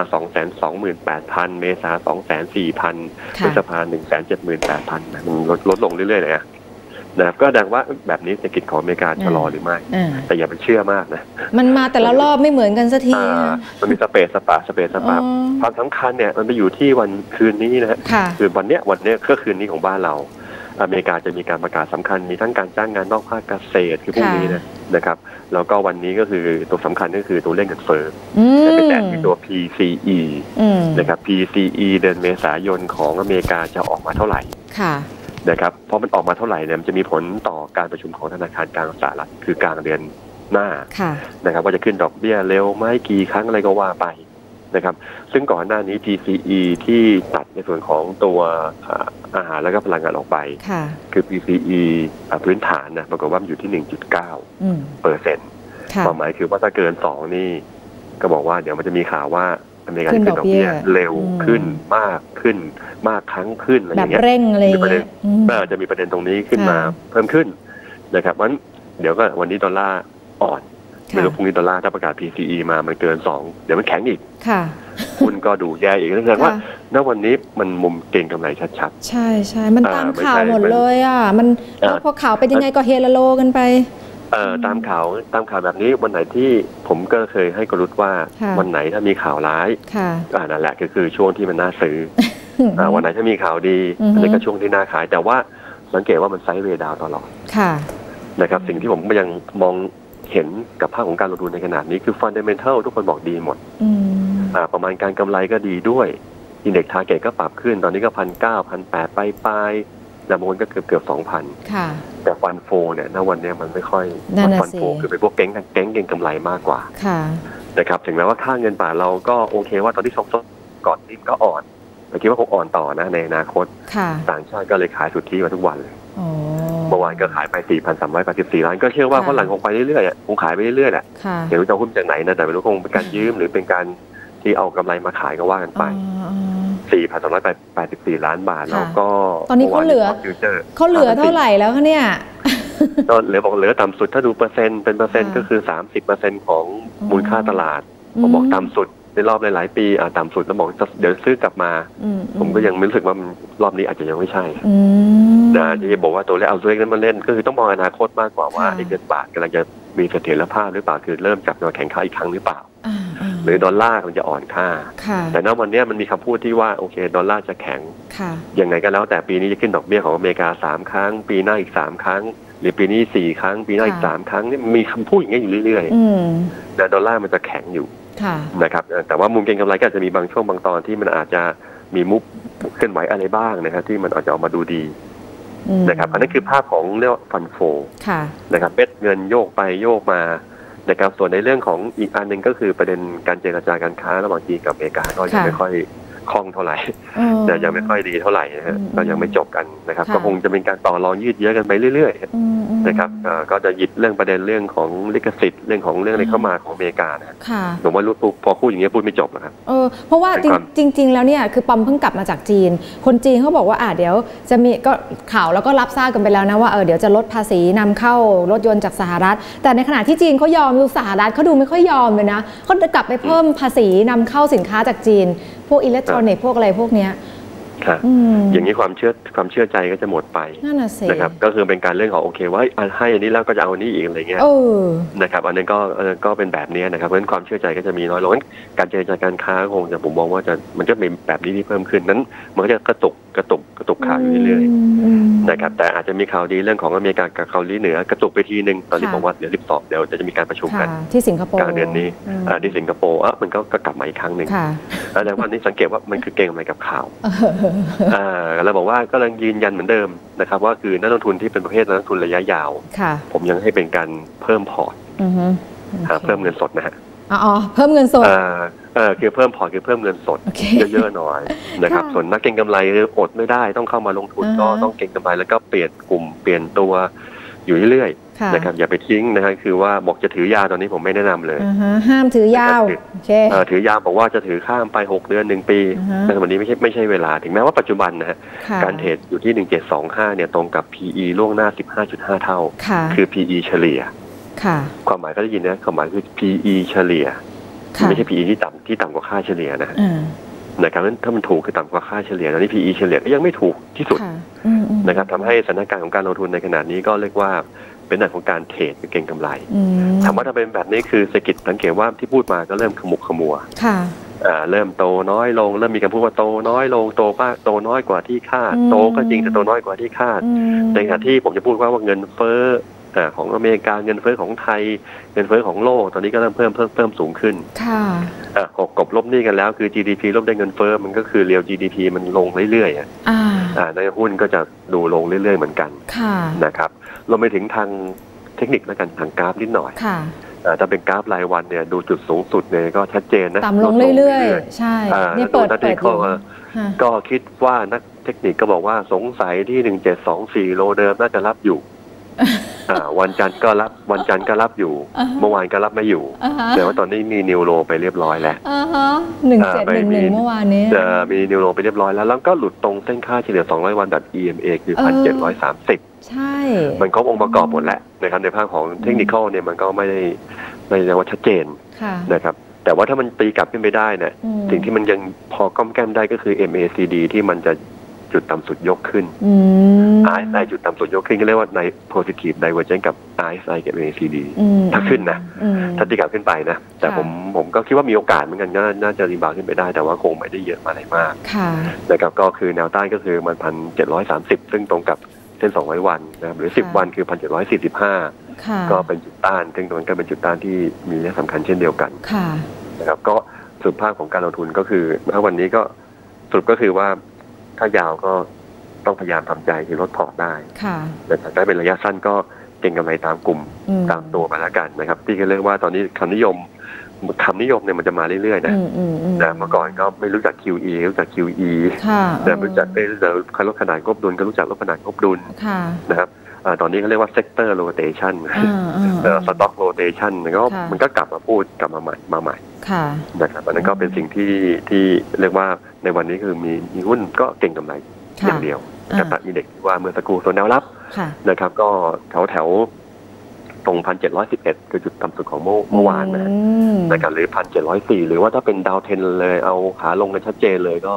228,000 เมษา 204,000 พฤษภา 178,000 มันลดลงเรื่อยๆเลยนะครับก็แสดงว่าแบบนี้เศรษฐกิจของอเมริกาชะลอหรือไม่แต่อย่าไปเชื่อมากนะมันมาแต่ละรอบไม่เหมือนกันสักทีมันมีสเปซสปาความสำคัญเนี่ยมันไปอยู่ที่วันคืนนี้นะฮะคือวันเนี้ยก็คืนนี้ของบ้านเราอเมริกาจะมีการประกาศสำคัญมีทั้งการจ้างงานนอกภาคเกษตรคือพวกนี้นะครับแล้วก็วันนี้ก็คือตัวสำคัญก็คือตัวเลขเงินเฟ้อไปแตะที่ตัว PCE นะครับ PCE เดือนเมษายนของอเมริกาจะออกมาเท่าไหร่นะครับเพราะมันออกมาเท่าไหร่เนี่ยมันจะมีผลต่อการประชุมของธนาคารกลางสหรัฐคือกลางเดือนหน้านะครับว่าจะขึ้นดอกเบี้ยเร็วไหมกี่ครั้งอะไรก็ว่าไปนะครับซึ่งก่อนหน้านี้ PCE ที่ตัดในส่วนของตัวอาหารและก็พลังงานออกไปคือ PCE พื้นฐานนะปรากฏว่ามันอยู่ที่ 1.9% ความหมายคือว่าถ้าเกิน2นี่ก็บอกว่าเดี๋ยวมันจะมีข่าวว่าอเมริกาขึ้นดอกเบี้ยเร็วขึ้นมากครั้งขึ้นอะไรอย่างเงี้ยแบบเร่งอะไรอย่างเงี้ยจะมีประเด็นตรงนี้ขึ้นมาเพิ่มขึ้นนะครับงั้นเดี๋ยวก็วันนี้ดอลลาร์อ่อนไม่รู้พรุ่งนี้ดอลลาร์ถ้าประกาศ PCE มามันเกิน2เดี๋ยวมันแข็งอีกหุ้นก็ดูแย่อีกนั่นแสดงว่าณวันนี้มันมุมเก่งกำไรชัดๆใช่มันตามข่าวหมดเลยมันพอข่าวเป็นยังไงก็เฮลโลกันไปตามข่าวแบบนี้วันไหนที่ผมก็เคยให้กรุณว่าวันไหนถ้ามีข่าวร้ายนั่นแหละก็คือช่วงที่มันน่าซื้อวันไหนถ้ามีข่าวดีอันนี้ก็ช่วงที่น่าขายแต่ว่าสังเกตว่ามันไซด์เวย์ดาวตลอดนะครับสิ่งที่ผมยังมองเห็นกับภาพของการลงทุนในขนาดนี้คือฟันเดเมนทัลทุกคนบอกดีหมดประมาณการกำไรก็ดีด้วยอินเด็กซ์ทาร์เก็ตก็ปรับขึ้นตอนนี้ก็ 1,900 1,800 ไปบางคนก็เกือบ 2,000 แต่ฟันโฟเนี่ยณวันนี้มันไม่ค่อยฟันโฟคือเป็นพวกเก่งกำไรมากกว่านะครับถึงแม้ว่าค่าเงินบาทเราก็โอเคว่าตอนที่ซบก่อนนี่ก็อ่อนแต่คิดว่าคงอ่อนต่อนะในอนาคตต่างชาติก็เลยขายสุทธิมาทุกวันเลยเมื่อวานก็ขายไป 4,384 ล้านก็เชื่อว่าฝรั่งคงไปเรื่อยๆคงขายไปเรื่อยๆแหละเดี๋ยวจะหุ้นจากไหนนะแต่ไม่รู้คงเป็นการยืมหรือเป็นการที่เอากำไรมาขายก็ว่ากันไป 4,284 ล้านบาทแล้วก็ตอนนี้เขาเหลือเท่าไหร่แล้วคะเนี่ยก็เหลือต่ำสุดถ้าดูเปอร์เซ็นต์เป็นเปอร์เซ็นต์ก็คือ 30% ของมูลค่าตลาดผมบอกต่ำสุดในรอบหลายๆปีต่ำสุดแล้วบอกเดี๋ยวซื้อกลับมาผมก็ยังรู้สึกว่ารอบนี้อาจจะยังไม่ใช่นะจะบอกว่าตัวเลขเอาตัวเลขนั้นมาเล่นก็คือต้องมองอนาคตมากกว่าว่าเงินบาทกำลังจะมีเสถียรภาพหรือเปล่าคือเริ่มจับตัวแข็งค่าอีกครั้งหรือเปล่าหรือดอลลาร์มันจะอ่อนค่าแต่ณวันนี้มันมีคำพูดที่ว่าโอเคดอลลาร์จะแข็งยังไงก็แล้วแต่ปีนี้จะขึ้นดอกเบี้ยของอเมริกา3 ครั้งปีหน้าอีก3 ครั้งหรือปีนี้4 ครั้งปีหน้าอีก3 ครั้งนี่มีคำพูดอย่างนี้อยู่เรื่อยๆแต่ดอลลาร์มันจะแข็งอยู่นะครับแต่ว่ามุมเก็งกำไรก็อาจจะมีบางช่วงบางตอนที่มันอาจจะมีมุกเคลื่อนไหวอะไรบ้างนะครับที่มันอาจจะออกมาดูดีนะครับอันนั้นคือภาพของเรียกว่าฟันโฟนะครับเม็ดเงินโยกไปโยกมานะครับส่วนในเรื่องของอีกอันหนึ่งก็คือประเด็นการเจรจาการค้าระหว่างจีนกับอเมริกาก็ยังไม่ค่อยคล่องเท่าไหร่แต่ยังไม่ค่อยดีเท่าไหร่นะฮะก็ยังไม่จบกันนะครับก็คงจะเป็นการต่อรองยืดเยื้อกันไปเรื่อยๆนะครับก็จะหยิบเรื่องประเด็นเรื่องของลิขสิทธิ์เรื่องของเรื่องอะไรเข้ามาของอเมริกานะผมว่าพอพูดอย่างนี้พูดไม่จบนะครับเพราะว่าจริงๆแล้วเนี่ยคือปอมเพิ่งกลับมาจากจีนคนจีนเขาบอกว่าเดี๋ยวจะมีก็ข่าวแล้วก็รับทราบกันไปแล้วนะว่าเดี๋ยวจะลดภาษีนำเข้ารถยนต์จากสหรัฐแต่ในขณะที่จีนเขายอมดูสหรัฐเขาดูไม่ค่อยยอมเลยนะเขากลับไปเพิ่มภาษีนำเข้าสินค้าจากจีนพวกอิเล็กทรอนิกส์พวกอะไรพวกเนี้ยอย่างนี้ความเชื่อใจก็จะหมดไปนะครับก็คือเป็นการเรื่องของโอเคว่าให้อันนี้แล้วก็จะเอาอันนี้อีกอะไรเงี้ยนะครับอันนี้ก็เป็นแบบนี้นะครับเพราะฉะนั้นความเชื่อใจก็จะมีน้อยลงการเจรจาการค้าคงจะผมมองว่ามันจะเป็นแบบนี้ที่เพิ่มขึ้นนั้นมันก็จะกระตุกข่าวอยู่เรื่อยๆนะครับแต่อาจจะมีข่าวดีเรื่องของอเมริกากับเกาหลีเหนือกระตุกไปทีนึงตอนนี้ผมว่าเดี๋ยว12เดี๋ยวจะมีการประชุมกันที่สิงคโปร์กลางเดือนนี้ที่สิงคโปร์มันก็กลับมาอีกครั้งหนึ่งแล้ววันนี้สังเกตว่ามันคือเก่งอะไรกับข่าวเราบอกว่าก็ยังยืนยันเหมือนเดิมนะครับว่าคือนักลงทุนที่เป็นประเภทนักลงทุนระยะยาวผมยังให้เป็นการเพิ่มพอร์ตเพิ่มเงินสดนะฮะเพิ่มเงินสดคือเพิ่มพอร์ตคือเพิ่มเงินสดเยอะๆหน่อยนะครับส่วนนักเก็งกำไรอดไม่ได้ต้องเข้ามาลงทุนก็ต้องเก็งกำไรแล้วก็เปลี่ยนกลุ่มเปลี่ยนตัวอยู่เรื่อยๆนะครับอย่าไปทิ้งนะครับคือว่าบอกจะถือยาวตอนนี้ผมไม่แนะนำเลยห้ามถือยาวถือยาวบอกว่าจะถือข้ามไป6 เดือน1 ปีแต่วันนี้ไม่ใช่เวลาถึงแม้ว่าปัจจุบันนะฮะการเทรดอยู่ที่1725เนี่ยตรงกับ PE ล่วงหน้า 15.5 เท่าคือ PE เฉลี่ยความหมายก็ได้ยินนะความหมายคือ PE เฉลี่ยไม่ใช่ PE ที่ต่ำกว่าค่าเฉลี่ยนะครับถ้ามันถูกคือต่ำกว่าค่าเฉลี่ยตอนนี้ PE เฉลี่ยก็ยังไม่ถูกที่สุดนะครับทำให้สถานการณ์ของการลงทุนในขณะนี้ก็เรียกว่าเป็นหนักของการเทรดเก็งกำไรถามว่าถ้าเป็นแบบนี้คือเศรษฐกิจสังเกตว่าที่พูดมาก็เริ่มขมุกขมัวเริ่มโตน้อยลงเริ่มมีการพูดว่าโตน้อยลงโตน้อยกว่าที่คาดโตก็จริงแต่โตน้อยกว่าที่คาดในขณะที่ผมจะพูดว่าเงินเฟ้อของอเมริกาเงินเฟ้อของไทยเงินเฟ้อของโลกตอนนี้ก็เริ่มเพิ่มสูงขึ้นกบลบหนี้กันแล้วคือ GDP ลบได้เงินเฟ้อมันก็คือเรียว GDP มันลงเรื่อยๆในหุ้นก็จะดูลงเรื่อยๆเหมือนกันนะครับเราไปถึงทางเทคนิคแล้วกันทางกราฟนิดหน่อยถ้าเป็นกราฟรายวันเนี่ยดูจุดสูงสุดเนี่ยก็ชัดเจนนะต่ำลงเรื่อยๆใช่เนี่ยเปิดก็คิดว่านักเทคนิคก็บอกว่าสงสัยที่1724โลเดิมน่าจะรับอยู่วันจันทร์ก็รับอยู่เมื่อวานก็รับไม่อยู่แต่ว่าตอนนี้มีนิวโรไปเรียบร้อยแล้ว 1711เมื่อวานนี้มีนิวโรไปเรียบร้อยแล้วก็หลุดตรงเส้นค่าเฉลี่ย200วันแบบ EMA คือ 1,730 ใช่มันครบองค์ประกอบหมดแล้วนะครับในภาคของเทคนิคเนี่ยมันก็ไม่ได้ว่าชัดเจนนะครับแต่ว่าถ้ามันตีกลับขึ้นไปได้เนี่ยสิ่งที่มันยังพอก้อมแก้มได้ก็คือ MACD ที่มันจะจุดต่ำสุดยกขึ้นRSI จุดต่ำสุดยกขึ้นก็เรียกว่าใน positive divergence กับ RSI กับ MACD ถ้าขึ้นนะถ้าตีกลับขึ้นไปนะแต่ผมก็คิดว่ามีโอกาสเหมือนกันน่าจะรีบาวขึ้นไปได้แต่ว่าคงไม่ได้เยอะอะไรมากนะครับก็คือแนวต้านก็คือมัน 1,730 ซึ่งตรงกับเส้น200วันนะครับหรือ10วันคือ 1,745 ก็เป็นจุดต้านซึ่งตรงนั้นก็เป็นจุดต้านที่มีนัยสำคัญเช่นเดียวกันนะครับก็สรุปภาพของการลงทุนก็คือถ้าวันนี้ก็สรุปก็คือว่าถ้ายาวก็ต้องพยายามทำใจคือลดพอร์ตได้แต่ถ้าเป็นระยะสั้นก็เก็งกำไรตามกลุ่มตามตัวมาแล้วกันนะครับที่ก็เรียกว่าตอนนี้คำนิยมเนี่ยมันจะมาเรื่อยๆนะเมื่อก่อนก็ไม่รู้จัก QE รู้จัก QE รู้จักลดขนาดงบดุลก็รู้จักลดขนาดงบดุลนะครับตอนนี้เขาเรียกว่า sector rotation stock rotation มันก็กลับมาพูดกลับมาใหม่นะครับอันนั้นก็เป็นสิ่งที่เรียกว่าในวันนี้คือมีหุ้นก็เก่งกำไรอย่างเดียวกับตัดอินเด็กซ์ว่าเมื่อสักครู่ส่วนแนวรับนะครับก็แถวตรง 1,711 คือจุดต่ำสุดของเมื่อวานนะครับหรือ 1,704 หรือว่าถ้าเป็นดาวเทนเลยเอาขาลงกันชัดเจนเลยก็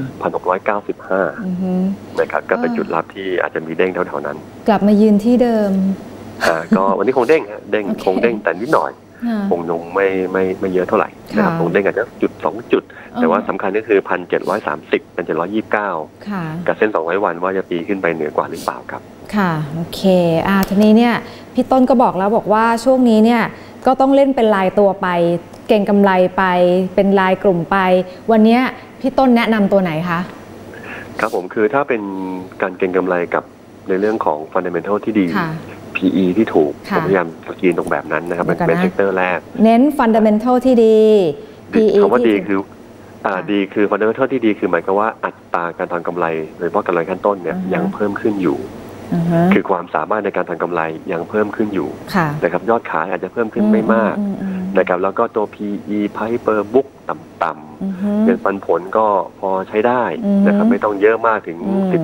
1,695 นะครับก็เป็นจุดรับที่อาจจะมีเด้งแถวๆนั้นกลับมายืนที่เดิมก็วันนี้คงเด้งคงเด้งแต่นิดหน่อยคงลงไม่เยอะเท่าไหร่นะครับคงเด้งอาจจะจุด2จุดแต่ว่าสำคัญก็คือ 1,730 1,729 กับเส้น200วันว่าจะตีขึ้นไปเหนือกว่าหรือเปล่าครับค่ะโอเคทีนี้เนี่ยพี่ต้นก็บอกแล้วบอกว่าช่วงนี้เนี่ยก็ต้องเล่นเป็นรายตัวไปเก่งกำไรไปเป็นรายกลุ่มไปวันนี้พี่ต้นแนะนำตัวไหนคะครับผมคือถ้าเป็นการเก็งกำไรกับในเรื่องของ fundamental ที่ดี PE ที่ถูกผมพยายามสกรีนตรงแบบนั้นนะครับเป็นเซกเตอร์แรกเน้น fundamental ที่ดี PE คำว่าดีคือดีคือฟันเดเมนทัลที่ดีคือหมายความว่าอัตราการทำกำไรโดยเฉพาะกำไรขั้นต้นเนี่ยยังเพิ่มขึ้นอยู่คือความสามารถในการทำกำไรยังเพิ่มขึ้นอยู่นะครับยอดขายอาจจะเพิ่มขึ้นไม่มากนะครับแล้วก็ตัว PE Price per book ต่ำๆเงินปันผลก็พอใช้ได้นะครับไม่ต้องเยอะมากถึง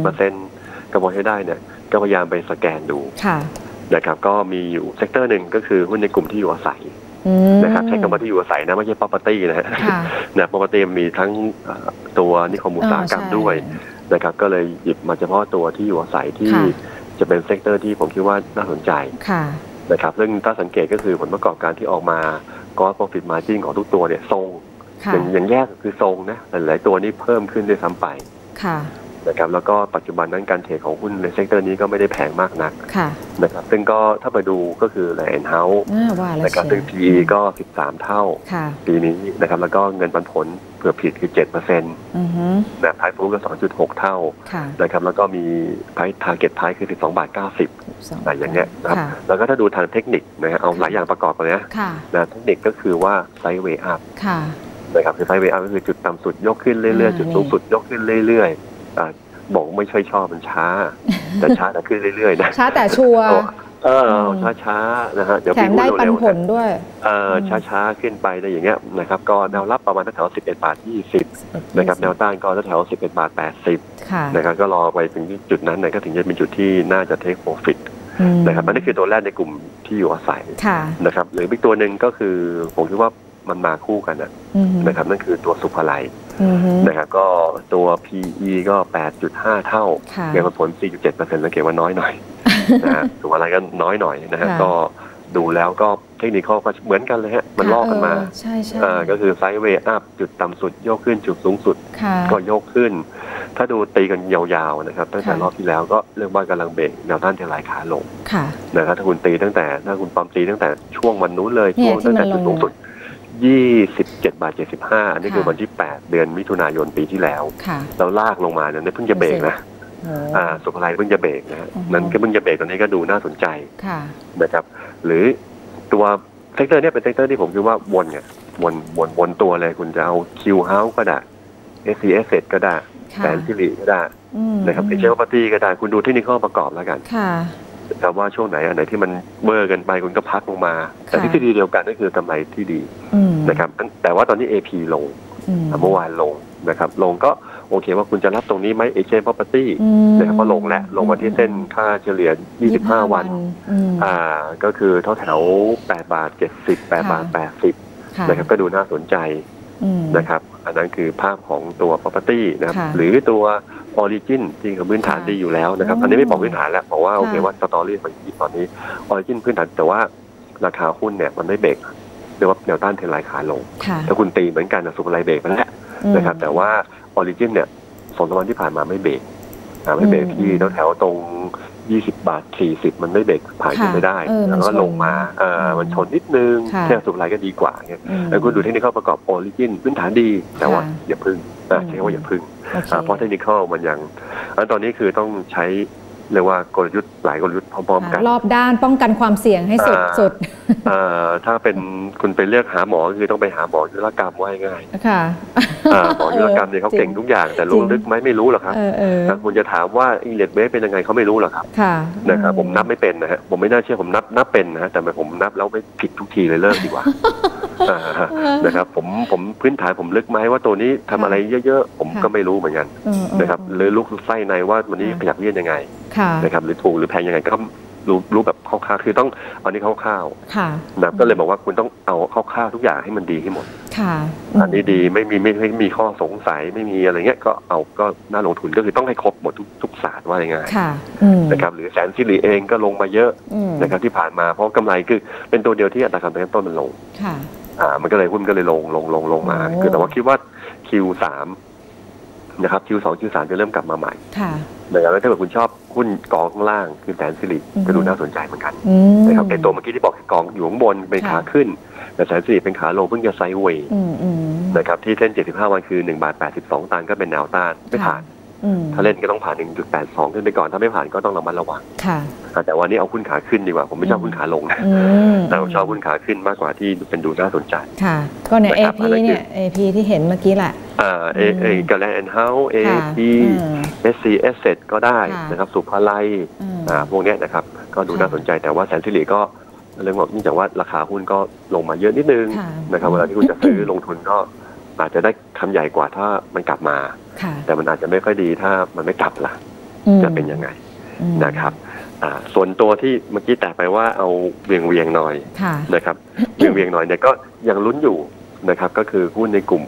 10% ก็พอใช้ได้เนี่ยก็พยายามไปสแกนดูนะครับก็มีอยู่เซกเตอร์หนึ่งก็คือหุ้นในกลุ่มที่อยู่อาศัยนะครับใช้คำว่าที่อยู่อาศัยนะไม่ใช่ property นะฮะproperty มีทั้งตัวนิคมอุตสาหกรรมด้วยนะครับก็เลยหยิบมาเฉพาะตัวที่อยู่อาศัยที่จะเป็นเซกเตอร์ที่ผมคิดว่าน่าสนใจนะครับซึ่งถ้าสังเกตก็คือผลประกอบการที่ออกมาก็profit margin ของทุกตัวเนี่ยทรงอย่างแยกคือทรงนะหลายๆตัวนี้เพิ่มขึ้นด้วยซ้ำไปนะครับแล้วก็ปัจจุบันนั้นการเทรดของหุ้นในเซกเตอร์นี้ก็ไม่ได้แพงมากนักนะครับซึ่งก็ถ้าไปดูก็คือแลนด์เฮาส์นะครับซึ่ง PE ก็13เท่าปีนี้นะครับแล้วก็เงินปันผลเผื่อผิดคือ 7% นะไพร์ฟูก็ 2.6 เท่านะครับแล้วก็มีไพร์ทาร์เก็ตไพร์คือ12.90 บาทอะไรอย่างเงี้ยนะครับแล้วก็ถ้าดูทางเทคนิคนะฮะเอาหลายอย่างประกอบกันนะเทคนิคก็คือว่าไซด์เวย์อัพนะครับคือไซด์เวย์อัพก็คือจุดต่ำสุดยกขึ้นเรื่อยๆจุดสูงสุดยกขึ้นเรื่อยๆบอกไม่ช่วยชอบมันช้าแต่ช้าแต่ขึ้นเรื่อยๆนะช้าแต่ชัวร์ช้านะฮะเดี๋ยวแถมได้ปันผลด้วยช้าขึ้นไปได้อย่างเงี้ยนะครับก็แนวรับประมาณแถว11.20 บาทนะครับแนวต้านก็แถว11.80 บาทนะครับก็รอไปถึงจุดนั้นเนี่ยก็ถึงจะเป็นจุดที่น่าจะเทคโปรฟิตนะครับอันนี้คือตัวแรกในกลุ่มที่อยู่อาศัยนะครับหรืออีกตัวหนึ่งก็คือผมคิดว่ามันมาคู่กันนะครับนั่นคือตัวสุภาลัยนะครับก็ตัว PE ก็ 8.5 เท่าเงินปันผล 4.7% สังเกตว่าน้อยหน่อยนะฮะสุภาลัยก็น้อยหน่อยนะฮะก็ดูแล้วก็เทคนิคก็เหมือนกันเลยฮะมันลอกกันมาก็คือไซด์เวย์อัพจุดต่ำสุดโยกขึ้นจุดสูงสุดก็โยกขึ้นถ้าดูตีกันยาวๆนะครับตั้งแต่รอบที่แล้วก็เรื่องว่ากำลังเบรกแนวต้านเทลายขาลงนะครับถ้าคุณตีตั้งแต่ถ้าคุณปั๊มตีตั้งแต่ช่วงวันนู้นเลยช่วงตั้งแต่จุดสูงสุด27.75 บาทอันนี้คือวันที่8เดือนมิถุนายนปีที่แล้วแล้วลากลงมาเนี่ยเพิ่งจะเบรกนะสุภาลัยเพิ่งจะเบรกนะนั้นก็เพิ่งจะเบรกตอนนี้ก็ดูน่าสนใจนะครับหรือตัวเซกเตอร์นี้เป็นเซกเตอร์ที่ผมคิดว่าวนตัวเลยคุณจะเอา Q House ก็ได้ SCS ก็ได้แสนสิริก็ได้นะครับเชลปาร์ตี้ก็ได้คุณดูเทคนิคประกอบแล้วกันแต่ว่าช่วงไหนอันไหนที่มันเบอร์กันไปคุณก็พักลงมาแต่ที่ดีเดียวกันก็คือกำไรที่ดีนะครับแต่ว่าตอนนี้ AP ลงเมื่อวานลงนะครับลงก็โอเคว่าคุณจะรับตรงนี้ไหมเอเชียน property นะครับก็ลงมาที่เส้นค่าเฉลี่ย25 วันก็คือแถว8.70 บาท8.80 บาทนะครับก็ดูน่าสนใจนะครับอันนั้นคือภาพของตัว property นะครับหรือตัว Origin ที่คือพื้นฐานดีอยู่แล้วนะครับอันนี้ไม่บอกพื้นฐานแล้วบอกว่าโอเคว่าสตอรี่มันตอนนี้ Origin พื้นฐานแต่ว่าราคาหุ้นเนี่ยมันไม่เบรกเรียกว่าแนวต้านเทรนไลน์ขาลงถ้าคุณตีเหมือนกันสุภาลัยเบรกไปแล้วนะครับแต่ว่า Origin เนี่ย2 วันที่ผ่านมาไม่เบรกที่แถวตรง20.40 บาทมันไม่เบรกผ่านไม่ได้แล้วก็ลงมามันชนนิดนึงแค่สุภาลัยก็ดีกว่าเงี้ยแล้วคุณดูเทคนิคประกอบ Origin พื้นฐานดีแต่ว่าอย่าพึ่งใช้คำว่าอย่าพึ่งเพราะเทคนิคมันยังตอนนี้คือต้องใช้เรียกว่ากลยุทธ์หลายกลยุทธ์พร้อมๆกันรอบด้านป้องกันความเสี่ยงให้สุดถ้าเป็นคุณไปเลือกหาหมอคือต้องไปหาหมอยุรกรรมว่าง่ายหมอยุรกรรมเนี่ยเขาเก่งทุกอย่างแต่รู้ลึกไหมไม่รู้หรอกครับคุณจะถามว่าอิงเลดเบสเป็นยังไงเขาไม่รู้หรอกครับนะครับผมนับไม่เป็นนะฮะผมไม่น่าเชื่อผมนับเป็นนะแต่ผมนับแล้วไม่ผิดทุกทีเลยเลิกดีกว่านะครับผมพื้นฐานผมลึกไหมว่าตัวนี้ทำอะไรเยอะๆผมก็ไม่รู้เหมือนกันนะครับหรือลูกไส้ในว่าวันนี้ขยับเลี่ยนยังไงนะครับหรือถูกหรือแพงยังไงก็รู้แบบคร่าวๆคือต้องเอานี้คร่าวๆนะก็เลยบอกว่าคุณต้องเอาคร่าวๆทุกอย่างให้มันดีให้หมดอันนี้ดีไม่มีข้อสงสัยไม่มีอะไรเงี้ยก็น่าลงทุนก็คือต้องให้ครบหมดทุกศาสตร์ว่ายังไงนะครับหรือแสนสิริเองก็ลงมาเยอะนะครับที่ผ่านมาเพราะกำไรคือเป็นตัวเดียวที่อัตราการเติบโตมันลงมันก็เลยหุ้นก็เลยลงมาคือแต่ว่าคิดว่า Q3 นะครับ Q2 Q3 จะเริ่มกลับมาใหม่นะครับแล้วถ้าเกิดคุณชอบหุ้นกองข้างล่างคือแสนสิริก็ดูน่าสนใจเหมือนกันนะครับในตัวเมื่อกี้ที่บอกกองอยู่ข้างบนเป็นขาขึ้นแต่แสนสิริเป็นขาลงเพิ่งจะไซด์เวย์นะครับที่เส้น75 วันคือ1.82 บาทก็เป็นแนวต้านไม่ผ่านถ้าเล่นก็ต้องผ่าน 1.82 ขึ้นไปก่อนถ้าไม่ผ่านก็ต้องระมัดระวังแต่วันนี้เอาหุ้นขาขึ้นดีกว่าผมไม่ชอบหุ้นขาลงนะแต่ผมชอบหุ้นขาขึ้นมากกว่าที่เป็นดูน่าสนใจค่ะก็ใน AP เนี่ย AP ที่เห็นเมื่อกี้แหละกับแลนด์เฮาส์ AP SC Asset ก็ได้นะครับสุภาลัยพวกนี้นะครับก็ดูน่าสนใจแต่ว่าแสนสิริก็เรื่องบอกเนื่องจากว่าราคาหุ้นก็ลงมาเยอะนิดนึงนะครับเวลาที่คุณจะซื้อลงทุนก็อาจจะได้คำใหญ่กว่าถ้ามันกลับมาแต่มันอาจจะไม่ค่อยดีถ้ามันไม่กลับล่ะจะเป็นยังไงนะครับส่วนตัวที่เมื่อกี้แตะไปว่าเอาเวียงหน่อยนะครับเวียงหน่อยเนี่ยก็ยังลุ้นอยู่นะครับก็คือหุ้นในกลุ่ม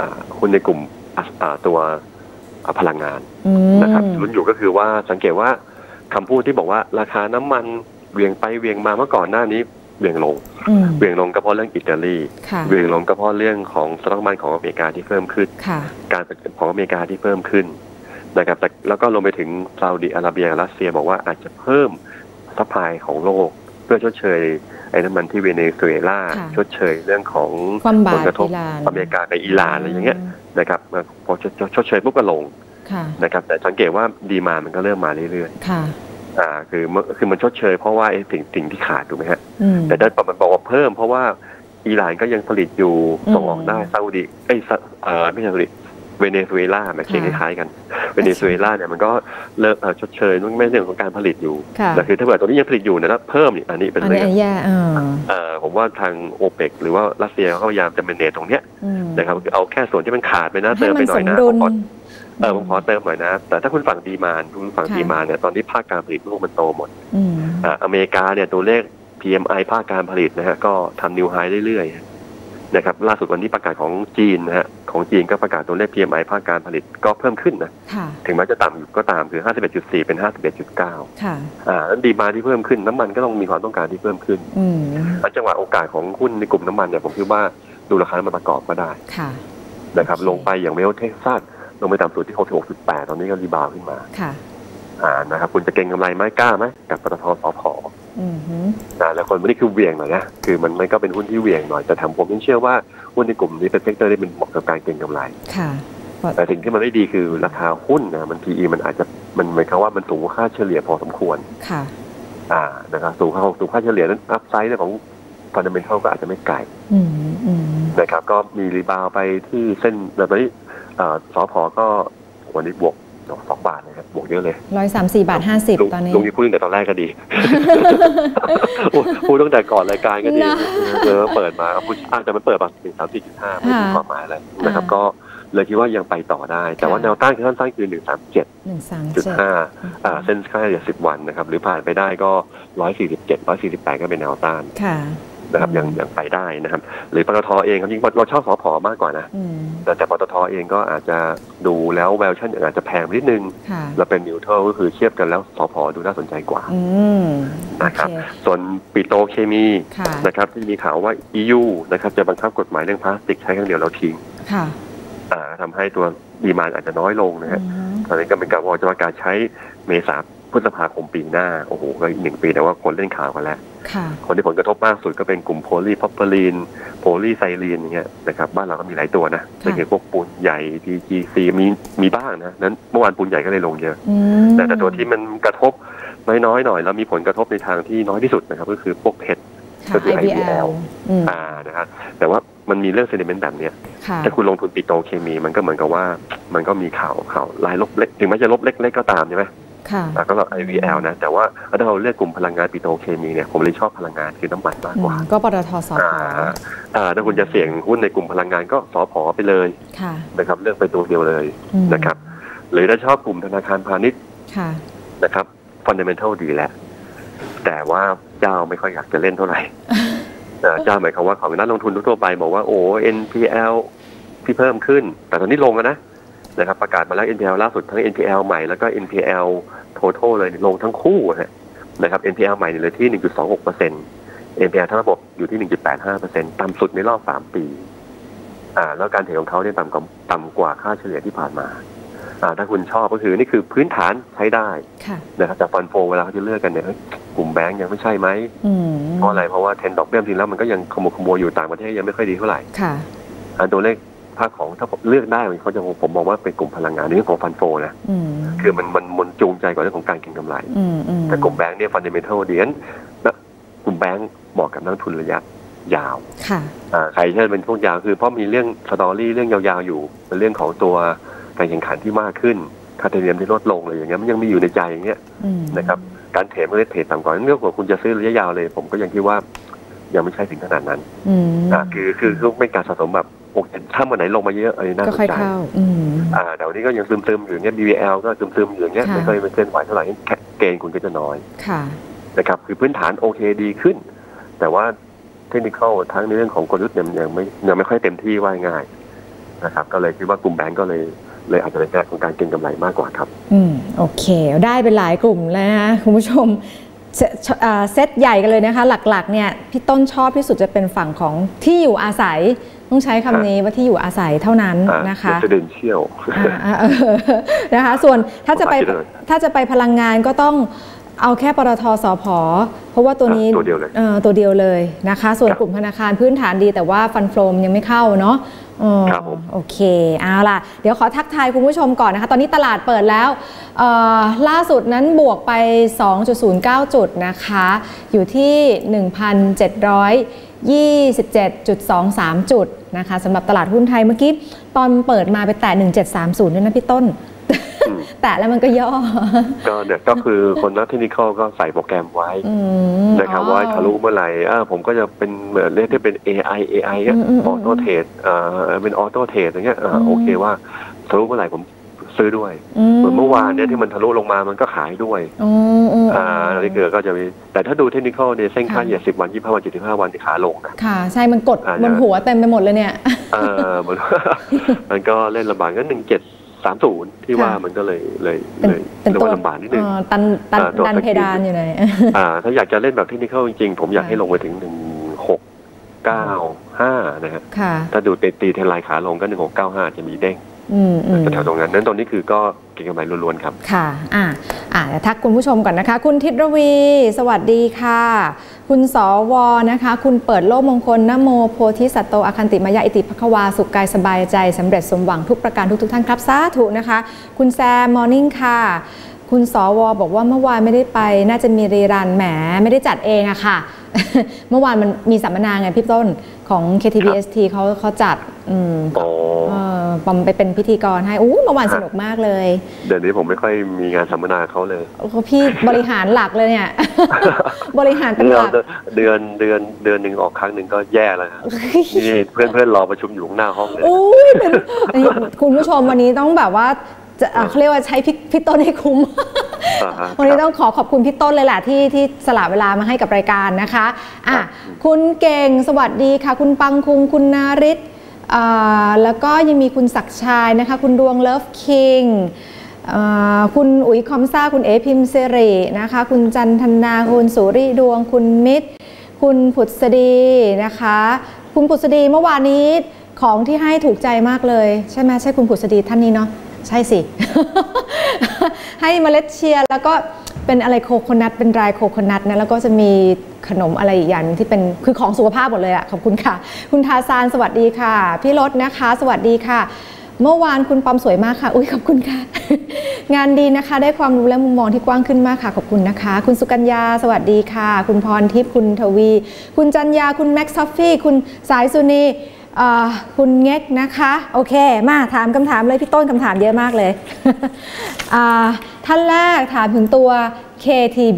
ตัวพลังงานนะครับลุ้นอยู่ก็คือว่าสังเกตว่าคำพูดที่บอกว่าราคาน้ำมันเวียงไปเวียงมาเมื่อก่อนหน้านี้เวียงลงก็เพราะเรื่องอิตาลีเวียงลงก็เพราะเรื่องของสต็อกมันของอเมริกาที่เพิ่มขึ้นการของอเมริกาที่เพิ่มขึ้นนะครับแล้วก็ลงไปถึงซาอุดิอาระเบียรัสเซียบอกว่าอาจจะเพิ่มซัพพลายของโลกเพื่อชดเชยไอ้น้ำมันที่เวเนซุเอลาชดเชยเรื่องของผลกระทบอเมริกากับอิหร่านอะไรอย่างเงี้ยนะครับพอชดเชยปุ๊บก็ลงนะครับแต่สังเกตว่าดีมานด์มันก็เริ่มมาเรื่อยๆคือมันชดเชยเพราะว่าไอ้สิ่งที่ขาดถูกไหมฮะแต่ได้มันบอกว่าเพิ่มเพราะว่าอิหร่านก็ยังผลิตอยู่ส่งออกได้ซาอุดิไม่ใช่ซาอุดิเวเนซุเอลาแบบเคียงคล้ายๆกันเวเนซุเอลาเนี่ยมันก็เลิกชดเชยไม่เรื่องของการผลิตอยู่แต่คือถ้าเกิดตัวนี้ยังผลิตอยู่นะเพิ่มนี่อันนี้เป็นเรื่องผมว่าทางโอเปกหรือว่ารัสเซียเขาพยายามจะเมเนจตรงเนี้ยนะครับเอาแค่ส่วนที่มันขาดไปนะเติมไปหน่อยนะผมขอเติมหน่อยนะแต่ถ้าคุณฝั่งดีมานเนี่ยตอนนี้ภาคการผลิตโลกมันโตหมดอเมริกาเนี่ยตัวเลข PMI ภาคการผลิตนะฮะก็ทำนิวไฮเรื่อยๆนะครับล่าสุดวันนี้ประกาศของจีนนะฮะของจีนก็ประกาศตัวเลข PMI ภาคการผลิตก็เพิ่มขึ้นนะถึงแม้จะต่ำอยู่ก็ตามคือ 51.4 เป็น 51.9 นั้นดีมาที่เพิ่มขึ้นน้ำมันก็ต้องมีความต้องการที่เพิ่มขึ้นจังหวะโอกาสของหุ้นในกลุ่มน้ำมันเนี่ยผมคิดว่าดูราคาน้ำมันประกอบก็ได้นะครับลงไปอย่างเวลเท็กซัสลงไปต่ำสุดที่ 66.8 ตอนนี้ก็รีบาวขึ้นมานะครับคุณจะเก็งกำไรไหมกล้าไหมกับปตท.สผ.แล้วคนวันนี้คือเวียงหน่อยนะคือมันก็เป็นหุ้นที่เวียงหน่อยแต่ผมยังเชื่อว่าหุ้นในกลุ่มนี้เป็นเซกเตอร์ที่เป็นเหมาะกับการเก็งกำไรแต่สิ่งที่มันไม่ดีคือราคาหุ้นนะมัน PE มันอาจจะมันหมายความว่ามันสูงกว่าค่าเฉลี่ยพอสมควรนะครับสูงค่าเฉลี่ยนั้นอัพไซด์ของฟันดัมเมนทัลก็อาจจะไม่ไกลนะครับก็มีรีบาวไปที่เส้นแบบนี้สผ.ก็วันนี้บวก2 บาทนะครับบวกเยอะเลย 134.50 ตอนนี้ลุงพูดตั้งแต่ตอนแรกก็ดีพูดตั้งแต่ก่อนรายการก็ดีเปิดมาพูดแต่มันเปิดมาถึง 34.5 ไม่มีความหมายอะไรนะครับก็เลยคิดว่ายังไปต่อได้แต่ว่าแนวต้านคือสั้นๆคือ 137.5 เส้นค่าเฉลี่ย10 วันนะครับหรือผ่านไปได้ก็ 147 148 ก็เป็นแนวต้านนะครับยังไปได้นะครับหรือปตท.เองจริงๆเราชอบสผ.มากกว่านะแต่ปตท.เองก็อาจจะดูแล้ว valuation อาจจะแพงนิดนึงเราเป็นนิวทรัลก็คือเทียบกันแล้วสผ.ดูน่าสนใจกว่านะครับส่วนปิโตรเคมีนะครับที่มีข่าวว่า EU นะครับจะบังคับกฎหมายเรื่องพลาสติกใช้ครั้งเดียวแล้วทิ้งทำให้ตัวดีมานด์อาจจะน้อยลงนะฮะตอนนี้ก็เป็นการว่าจะประกาศใช้เมษาพฤษภาคมปีหน้าโอ้โหก็อีก1 ปีแต่ว่าคนเล่นข่าวกันแล้วคนที่ผลกระทบมากสุดก็เป็นกลุ่มโพลีพ็อปเปอรีนโพลีไซลีนอย่างเงี้ยนะครับบ้านเราก็มีหลายตัวนะเป็นเกี่ยวกับพวกปูนใหญ่ PGC มีบ้างนะนั้นเมื่อวานปูนใหญ่ก็เลยลงเยอะแต่ตัวที่มันกระทบน้อยหน่อยแล้วมีผลกระทบในทางที่น้อยที่สุดนะครับก็คือพวกเพชรก็คือ IVL นะครับแต่ว่ามันมีเรื่องเซนิเมนต์แบบเนี้ยถ้าคุณลงทุนปิโตรเคมีมันก็เหมือนกับว่ามันก็มีข่าวรายลบเล็กถึงแม้จะลบเล็กๆก็ตามใช่ไหมก็เรา IVL นะแต่ว่าถ้าเราเลือกกลุ่มพลังงานปิโตรเคมีเนี่ยผมเลยชอบพลังงานคือน้ำมันมากกว่าก็ปตท.สผ. ถ้าคุณจะเสี่ยงหุ้นในกลุ่มพลังงานก็สผ.ไปเลยนะครับเลือกไปตัวเดียวเลยนะครับหรือถ้าชอบกลุ่มธนาคารพาณิชย์นะครับฟันเดเมนทัลดีแล้วแต่ว่าเจ้าไม่ค่อยอยากจะเล่นเท่าไหร่เจ้าหมายความว่าของนักลงทุนทั่วไปบอกว่าโอ้ NPL ที่เพิ่มขึ้นแต่ตอนนี้ลงนะครับประกาศมาแล้ว NPL ล่าสุดทั้ง NPL ใหม่แล้วก็ NPL total เลยลงทั้งคู่นะครับ NPL ใหม่เลยที่ 1.26% NPL ทั้งระบบอยู่ที่ 1.85% ต่ำสุดในรอบ3 ปีแล้วการเทรดของเขาเนี่ยต่ำกว่าค่าเฉลี่ยที่ผ่านมาถ้าคุณชอบก็คือนี่คือพื้นฐานใช้ได้นะครับจากฟันโฟเวลาเขาจะเลือกกันเนี่ยกลุ่มแบงก์ยังไม่ใช่ไหมเพราะอะไรเพราะว่าเทรนดอกเบี้ยจริงแล้วมันก็ยังขโมยอยู่ต่างประเทศยังไม่ค่อยดีเท่าไหร่ตัวเลขภาคของถ้าผมเลือกได้เขาจะผมมองว่าเป็นกลุ่มพลังงานนี่ของฟันโฟนะคือมันจูงใจกว่าเรื่องของการเก็งกำไรแต่กลุ่มแบงค์เนี่ยฟันเดเมนทัลเดียนกลุ่มแบงค์เหมาะกับนักทุนระยะยาวใครที่เป็นพวกยาวคือเพราะมีเรื่องสตอรี่เรื่องยาวๆอยู่เป็นเรื่องของตัวการแข่งขันที่มากขึ้นค่าธรรมเนียมที่ลดลงเลยอย่างเงี้ยมันยังมีอยู่ในใจอย่างเงี้ยนะครับการเทรดไม่ได้เทรดต่ำกว่าเรื่องของคุณจะซื้อระยะยาวเลยผมก็ยังคิดว่ายังไม่ใช่ถึงขนาดนั้นคือไม่การสะสมแบบถ้าวันไหนลงมาเยอะน่าสนใจแต่วันนี้ก็ยังซึมๆอยู่เงี้ย BBL ก็ซึมๆอยู่เงี้ยไม่ค่อยเคลื่อนไหวเท่าไหร่เกณฑ์คุณก็จะน้อยนะครับคือพื้นฐานโอเคดีขึ้นแต่ว่าเทคนิคทั้งในเรื่องของกลยุทธ์ยังไม่ค่อยเต็มที่ว่าง่ายนะครับก็เลยคิดว่ากลุ่มแบงก์ก็เลยอาจจะเป็นแนวของการเก็งกำไรมากกว่าครับโอเคได้เป็นหลายกลุ่มแล้วนะคุณผู้ชมเซตใหญ่กันเลยนะคะหลักๆเนี่ยพี่ต้นชอบที่สุดจะเป็นฝั่งของที่อยู่อาศัยต้องใช้คำนี้ว่าที่อยู่อาศัยเท่านั้นนะคะจะเดินเชี่ยวนะคะส่วนถ้าจะไปพลังงานก็ต้องเอาแค่ปตท.สผ.เพราะว่าตัวนี้ตัวเดียวเลยนะคะส่วนกลุ่มธนาคารพื้นฐานดีแต่ว่าฟันโฟมยังไม่เข้าเนาะโอเคเอาล่ะเดี๋ยวขอทักทายคุณผู้ชมก่อนนะคะตอนนี้ตลาดเปิดแล้วล่าสุดนั้นบวกไป 2.09 จุดนะคะอยู่ที่ 1,727.23 จุดนะคะสำหรับตลาดหุ้นไทยเมื่อกี้ตอนเปิดมาไปแตะ1730ด้วยนะพี่ต้นแต่แล้วมันก็ย่อก็คือคนนักเทคนิคก็ใส่โปรแกรมไว้นะครับว่าทะลุเมื่อไหร่ผมก็จะเป็นเหมือนเรียกที่เป็น AI ออโต้เทรดเป็นออโต้เทรดอย่างเงี้ยโอเคว่าทะลุเมื่อไหร่ผมซื้อด้วยเหมือนเมื่อวานเนี่ยที่มันทะลุลงมามันก็ขายด้วยนี่คือก็จะมีแต่ถ้าดูเทคนิคเนี่ยเส้นค่าเหยียด10 วัน 25 วัน 75 วันที่ขาลงนะค่ะใช่มันกดบนหัวเต็มไปหมดเลยเนี่ยมันก็เล่นลำบากงั้น1730ที่ว่ามันก็เลยเป็นตัวลำบากนิดนึงดันเพดานอยู่ไหนถ้าอยากจะเล่นแบบเทคนิคจริงๆผมอยากให้ลงไปถึง1695นะฮะถ้าดูตีเทรนไลน์ขาลงก็1695จะมีเด้งแถวตรงนั้นตรงนี้คือก็เก็งกำไรล้วนๆครับค่ะทักคุณผู้ชมก่อนนะคะคุณทิตรวีสวัสดีค่ะคุณสวนะคะคุณเปิดโลกมงคลนะโมโพธิสัตโตอคันติมายะอิติภควาสุขกายสบายใจสำเร็จสมหวังทุกประการทุกท่านครับสาธุนะคะคุณแซมมอร์นิ่งค่ะคุณสวบอกว่าเมื่อวานไม่ได้ไปน่าจะมีรีรันแหมไม่ได้จัดเองอะค่ะ เมื่อวานมันมีสัมมนาไงพี่ต้นของ KTBST เขาจัดปอมไปเป็นพิธีกรให้เมื่อวานสนุกมากเลยเดี๋ยวนี้ผมไม่ค่อยมีงานสัมมนาเขาเลยพี่บริหารหลักเลยเนี่ย บริหารเป็นหลักเดือนนึงออกครั้งหนึ่งก็แย่แล้วนี่เพื่อนรอประชุมอยู่ข้างหน้าห้องเลยคุณผู้ชมวันนี้ต้องแบบว่าเขาเรียกว่าใช้พี่ต้นให้คุ้มวันนี้ต้องขอบคุณพี่ต้นเลยแหละที่สละเวลามาให้กับรายการนะคะคุณเก่งสวัสดีค่ะคุณปังคุงคุณนาริศแล้วก็ยังมีคุณศักดิ์ชัยนะคะคุณดวงเลิฟคิงคุณอุ๋ยคอมซ่าคุณเอพิมเซรีนะคะคุณจันทนาคุณสุริดวงคุณมิตรคุณผุดสดีนะคะคุณผุดสดีเมื่อวานนี้ของที่ให้ถูกใจมากเลยใช่ไหมใช่คุณผุดสดีท่านนี้เนาะใช่สิ ให้เมล็ดเชียร์แล้วก็เป็นอะไรโคโคนัทเป็นดรายโคโคนัทนะแล้วก็จะมีขนมอะไรอีกอย่างที่เป็นคือของสุขภาพหมดเลยขอบคุณค่ะคุณทาซานสวัสดีค่ะพี่รถนะคะสวัสดีค่ะเมื่อวานคุณปอมสวยมากค่ะอุ้ยขอบคุณค่ะ งานดีนะคะได้ความรู้และมุมมองที่กว้างขึ้นมากค่ะขอบคุณนะคะคุณสุกัญญาสวัสดีค่ะคุณพรทิพย์คุณทวีคุณจันยาคุณแม็กซ์ซอฟฟี่คุณสายสุนีคุณเง็กนะคะโอเคมาถามคำถามเลยพี่ต้นคำถามเยอะมากเลย ท่านแรกถามถึงตัว KTB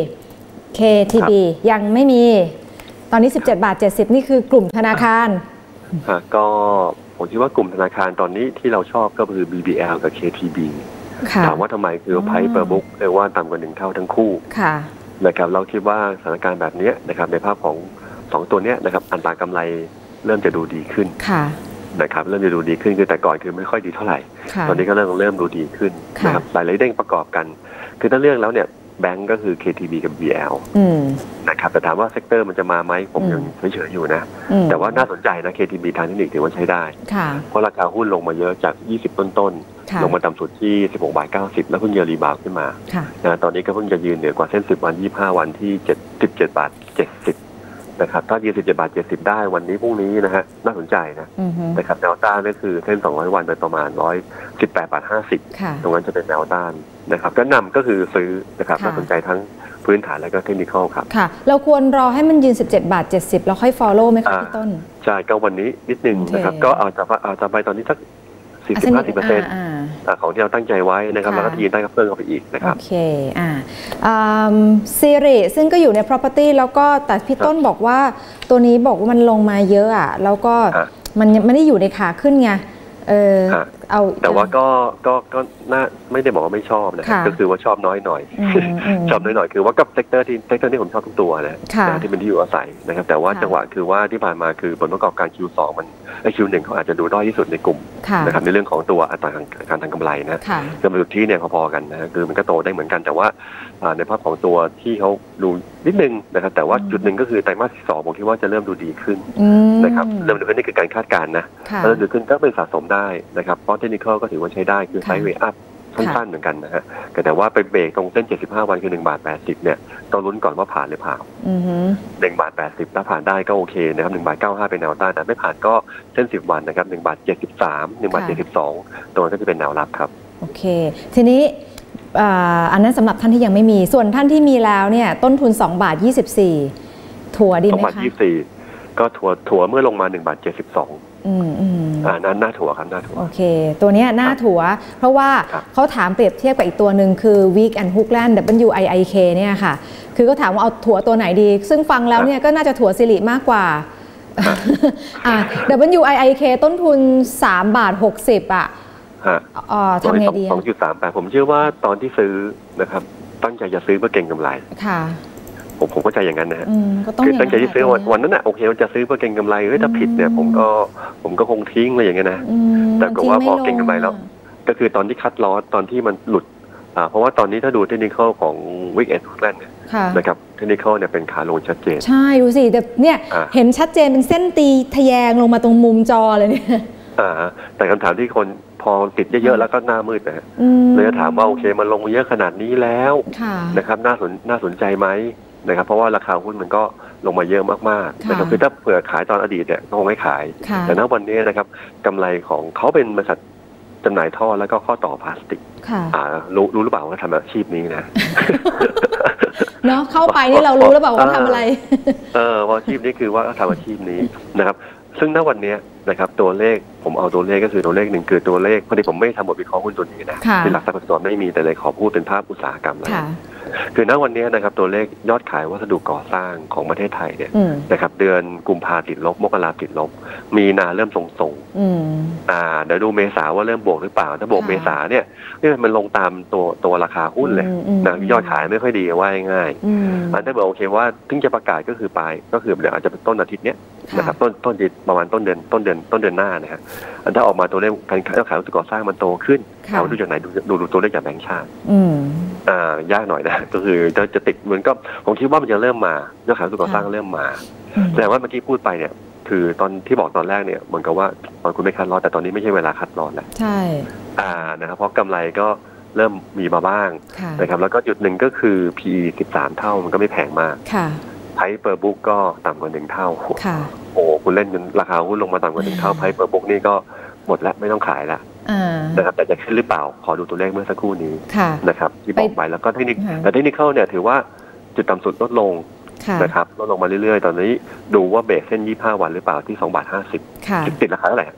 ยังไม่มีตอนนี้17.70 นี่คือกลุ่มธนาคารก็ผมคิดว่ากลุ่มธนาคารตอนนี้ที่เราชอบก็คือ BBL กับ KTB ถามว่าทำไมคือไพร์เปอร์บุ๊กเรียกว่าต่ำกว่า1 เท่าทั้งคู่นะครับเราคิดว่าสถานการณ์แบบนี้นะครับในภาพของ2ตัวนี้นะครับอัตรากำไรเริ่มจะดูดีขึ้นนะครับเริ่มจะดูดีขึ้นคือแต่ก่อนคือไม่ค่อยดีเท่าไหร่ตอนนี้ก็เริ่มดูดีขึ้นนะครับหลายๆเด้งประกอบกันคือถ้าเรื่องแล้วเนี่ยแบงก์ก็คือ KTB กับ BL นะครับแต่ถามว่าเซกเตอร์มันจะมาไหมผมยังเฉยๆอยู่นะแต่ว่าน่าสนใจนะ KTB ทางเทคนิคถือว่าใช้ได้เพราะราคาหุ้นลงมาเยอะจาก20ต้นๆลงมาต่ำสุดที่16.90 แล้วเพิ่งจะรีบาวขึ้นมาตอนนี้ก็เพิ่งจะยืนเหนือกว่าเส้น10 วัน 25 วันที่17.70 นะครับถ้ายืน17.70 ได้วันนี้พรุ่งนี้นะฮะน่าสนใจนะครับแนวต้านก็คือเส้น200 วันโดยประมาณ118.50ตรงนั้นจะเป็นแนวต้านนะครับก็นำก็คือซื้อนะครับน่าสนใจทั้งพื้นฐานและก็เทคนิคครับค่ะเราควรรอให้มันยืน17.70แล้วค่อย follow ไหมคะพี่ต้นใช่ก็วันนี้นิดนึงนะครับก็อาจจะไปตอนนี้สัก40-50%ของที่เราตั้งใจไว้นะครับแล้วก็ยืนได้ก็เพิ่มเข้าไปอีกนะครับโอเคซีรีส์ซึ่งก็อยู่ใน property แล้วก็แต่พี่ต้นบอกว่าตัวนี้บอกว่ามันลงมาเยอะอ่ะแล้วก็มันไม่ได้อยู่ในขาขึ้นไงเอาแต่ว่าก็น่าไม่ได้บอกว่าไม่ชอบนะก็คือว่าชอบน้อยหน่อยชอบน้อยหน่อยคือว่ากับเซกเตอร์ที่ผมชอบทุกตัวนะที่เป็นที่อยู่อาศัยนะครับแต่ว่าจังหวะคือว่าที่ผ่านมาคือผลประกอบการ Q2 มันQ1 เขาอาจจะดูด้อยที่สุดในกลุ่มนะครับในเรื่องของตัวอัตราการทางกำไรนะจำนวนที่เนี่ยพอๆกันนะคือมันก็โตได้เหมือนกันแต่ว่าในภาพของตัวที่เขาดูนิดนึงนะครับแต่ว่าจุดหนึ่งก็คือไตรมาสที่2ผมคิดว่าจะเริ่มดูดีขึ้นนะครับเริ่มดูขึ้นนี่คือการคาดการณ์นะเริ่มดูขึ้นก็เป็นสะสมได้นะครับเพราะเทคนิคก็ถือว่าใช้ได้คือไซด์เวย์อัพสั้นๆเหมือนกันนะฮะแต่ว่าไปเบรกตรงเส้น75 วันคือ1.80 เนี่ยต้องลุ้นก่อนว่าผ่านหรือเปล่า1.80 ถ้าผ่านได้ก็โอเคนะครับ1.95 เป็นแนวต้านแต่ไม่ผ่านก็เส้น10 วันนะครับ1.73 1.72 ตัวนั้นก็จะเป็นแนวรับครับโอเคทีนี้อันนั้นสำหรับท่านที่ยังไม่มีส่วนท่านที่มีแล้วเนี่ยต้นทุน2.24ถั่วดีไหมคะ 2.24ก็ถั่วเมื่อลงมา1.72นั้นหน้าถั่วครับหน้าถั่วโอเคตัวนี้หน้าถั่วเพราะว่าเขาถามเปรียบเทียบกับอีกตัวหนึ่งคือ Week and Hookland WIIK เนี่ยค่ะคือก็ถามว่าเอาถั่วตัวไหนดีซึ่งฟังแล้วเนี่ยก็น่าจะถั่วสิริมากกว่า WIIK ต้นทุน3.60 อ่ะทำไงดี 2.38 ผมเชื่อว่าตอนที่ซื้อนะครับตั้งใจจะซื้อเพื่อเก็งกำไรค่ะผมเข้าใจอย่างนั้นนะฮะคือตั้งใจที่ซื้อวันนั้นน่ะโอเคจะซื้อเพื่อเก็งกำไรถ้าผิดเนี่ยผมก็คงทิ้งอะไรอย่างเงี้ยนะแต่ก็ว่าพอเก็งกำไรแล้วก็คือตอนที่คัดลอสตอนที่มันหลุดเพราะว่าตอนนี้ถ้าดูเทคนิคของ Week and Hookland เนี่ยนะครับเทคนิคเนี่ยเป็นขาลงชัดเจนใช่ดูสิแต่เนี่ยเห็นชัดเจนเป็นเส้นตีทะแยงลงมาตรงมุมจอเลยเนี่ยแต่คำถามที่คนพอติดเยอะๆแล้วก็หน้ามืดนะเลยจะถามว่าโอเคมันลงเยอะขนาดนี้แล้วนะครับน่าสนใจไหมนะครับเพราะว่าราคาหุ้นมันก็ลงมาเยอะมากๆนะครับคือถ้าเผื่อขายตอนอดีตเนี่ยก็คงไม่ขายแต่ณวันนี้นะครับกำไรของเขาเป็นบริษัทจำหน่ายท่อแล้วก็ข้อต่อพลาสติกรู้หรือเปล่าว่าทำอาชีพนี้นะเนาะเข้าไปนี่เรารู้หรือเปล่าว่าทำอะไรเพราะอาชีพนี้คือว่าทำอาชีพนี้นะครับซึ่งณวันนี้นะครับตัวเลขผมเอาตัวเลขก็คือตัวเลขหนึ่งคือตัวเลขพอดีผมไม่ทำบทวิเคราะห์หุ้นตัวนี้นะเป็นหลักทรัพย์ส่วนไม่มีแต่เลยขอพูดเป็นภาพอุตสาหกรรมแล้วคือณวันนี้นะครับตัวเลขยอดขายวัสดุก่อสร้างของประเทศไทยเนี่ยนะครับเดือนกุมภาติดลบมกราติดลบมีนาเริ่มทรงๆเดี๋ยวดูเมษาว่าเริ่มบวกหรือเปล่าถ้าบวกเมษาเนี่ยมันลงตามตัวราคาหุ้นเลยนะยอดขายไม่ค่อยดีว่าง่ายถ้าบอกโอเคว่าถึงจะประกาศก็คือปลายก็คือเดี๋ยวอาจจะเป็นต้นอาทิตย์เนี้ยนะครับต้นประมาณต้นเดือนหน้านะฮะถ้าออกมาตัวเลขการขายวัสดุก่อสร้างมันโตขึ้นเราดูจากไหนดูตัวเลขจากแบงก์ชาติยากหน่อยนะก็คือจะติดเหมือนก็ผมคิดว่ามันจะเริ่มมายอดขายวัสดุก่อสร้างเริ่มมาแต่ว่าเมื่อกี้พูดไปเนี่ยคือตอนที่บอกตอนแรกเนี่ยเหมือนกับว่าตอนคุณไม่คัดลอสแต่ตอนนี้ไม่ใช่เวลาคัดลอสแล้วใช่นะครับเพราะกำไรก็เริ่มมีมาบ้างนะครับแล้วก็จุดหนึ่งก็คือ PE 13 เท่ามันก็ไม่แพงมากPrice per book ก็ต่ำกว่า1 เท่าโอ้คุณเล่นจนราคาหุ้นลงมาต่ำกว่า1 เท่า Price per book นี่ก็หมดแล้วไม่ต้องขายแล้วนะครับแต่จะขึ้นหรือเปล่าขอดูตัวเลขเมื่อสักครู่นี้นะครับที่บอกไปแล้วก็เทคนิคแต่เทคนิคเนี่ยถือว่าจุดต่ำสุดลดลงนะครับลดลงมาเรื่อยๆตอนนี้ดูว่าเบรกเส้น25 วันหรือเปล่าที่2.50 ติดราคาเท่าไหร่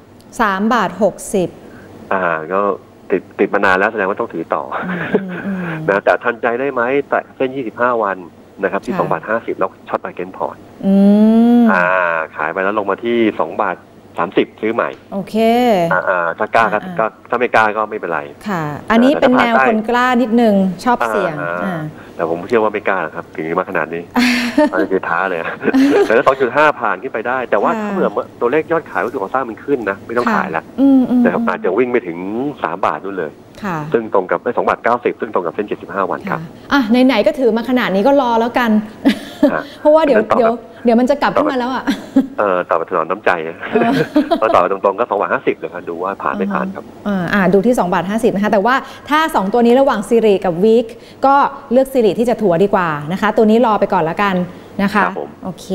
3.60 ก็ติดมานานแล้วแสดงว่าต้องถือต่อนะแต่ทันใจได้ไหมแต่เส้น25 วันนะครับที่2.50 แล้วช็อตมาเก็นพอร์ตขายไปแล้วลงมาที่2.30 ซื้อใหม่โอเคถ้ากล้าก็ถ้าไม่กล้าก็ไม่เป็นไรค่ะอันนี้เป็นแนวคนกล้านิดนึงชอบเสี่ยงแต่ผมเชื่อว่าไม่กล้าครับถึงมาขนาดนี้อันนี้คือท้าเลยแต่ถ้า 2.5 ผ่านขึ้นไปได้แต่ว่าถ้าเผื่อตัวเลขยอดขายวัสดุก่อสร้างมันขึ้นนะไม่ต้องขายแล้วนะครับอาจจะวิ่งไปถึง3 บาทนู่นเลยซึ่งตรงกับ2.90 ซึ่งตรงกับเส้น75 วันครับไหนๆก็ถือมาขนาดนี้ก็รอแล้วกันเพราะว่าเดี๋ยวมันจะกลับขึ้นมาแล้วต่อไปถนอมน้ำใจต่อตรงๆก็2.50เลยครับดูว่าผ่านไม่ผ่านครับดูที่2.50 นะคะแต่ว่าถ้า2ตัวนี้ระหว่างซีรีกับวีคก็เลือกซีรีที่จะถัวดีกว่านะคะตัวนี้รอไปก่อนแล้วกันนะคะโอเค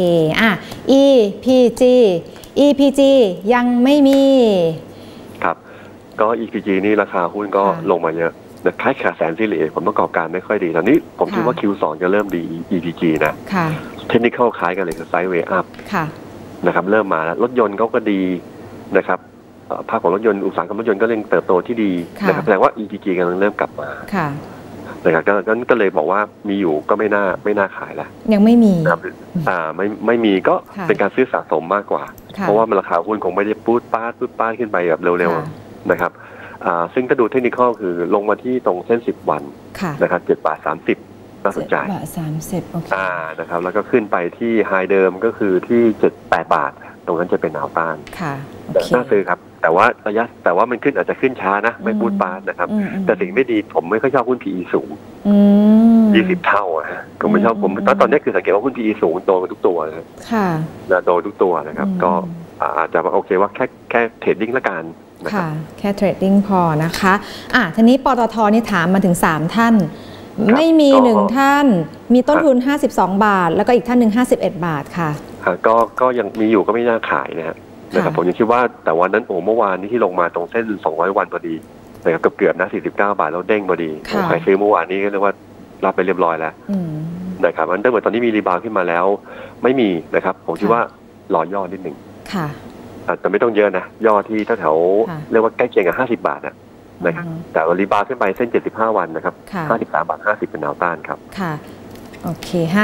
EPG ยังไม่มีครับก็ EPG นี่ราคาหุ้นก็ลงมาเยอะแต่คล้ายขาแสนสิริผลประกอบการไม่ค่อยดีตอนนี้ผมคิดว่า Q2 จะเริ่มดี EPG นะเทคนิคคล้ายกันเลยคือไซด์เวย์อัพนะครับเริ่มมาแล้วรถยนต์ก็ดีนะครับภาคของรถยนต์อุตสาหกรรมรถยนต์ก็เร่งเติบโตที่ดีนะครับแสดงว่า EPG กำลังเริ่มกลับมานะครับก็เลยบอกว่ามีอยู่ก็ไม่น่าขายแล้วยังไม่มีไม่มีก็เป็นการซื้อสะสมมากกว่าเพราะว่าราคาหุ้นคงไม่ได้ปูดป้าขึ้นไปแบบเร็วๆนะครับซึ่งถ้าดูเทคนิคคือลงมาที่ตรงเส้น10 วันนะครับ7.30 น่าสนใจ 7.30โอเคนะครับแล้วก็ขึ้นไปที่ไฮเดิมก็คือที่78 บาทตรงนั้นจะเป็นแนวต้านน่าซื้อครับแต่ว่ามันขึ้นอาจจะขึ้นช้านะไม่พูดปานนะครับแต่สิ่งไม่ดีผมไม่ค่อยชอบหุ้น PE สูง20 เท่าผมไม่ชอบตอนนี้คือสังเกตว่าหุ้น PE สูงโดนทุกตัวนะโดนทุกตัวนะครับก็อาจจะโอเคว่าแค่เทรดดิ้งละกันค่ะแค่เทรดดิ้งพอนะคะทีนี้ปตท.นี่ถามมาถึง3ท่านไม่มี1ท่านมีต้นทุน52 บาทแล้วก็อีกท่านหนึ่ง51 บาทค่ะก็ยังมีอยู่ก็ไม่น่าขายนะครับผมยังคิดว่าแต่วันนั้นเมื่อวานนี้ที่ลงมาตรงเส้น200 วันพอดีนะครับเกือบนะ49 บาทแล้วเด้งพอดีใครซื้อเมื่อวานนี้ก็เรียกว่ารับไปเรียบร้อยแล้วนะครับอันเหมือนตอนนี้มีรีบาวขึ้นมาแล้วไม่มีนะครับผมคิดว่ารอย่อนิดหนึ่งแต่ไม่ต้องเยอะนะย่อที่แถวเรียกว่าใกล้เคียงกับ50 บาทนะครับแต่รีบาวขึ้นไปเส้น75 วันนะครับ53 บาท 50เป็นแนวต้านครับค่ะโอเค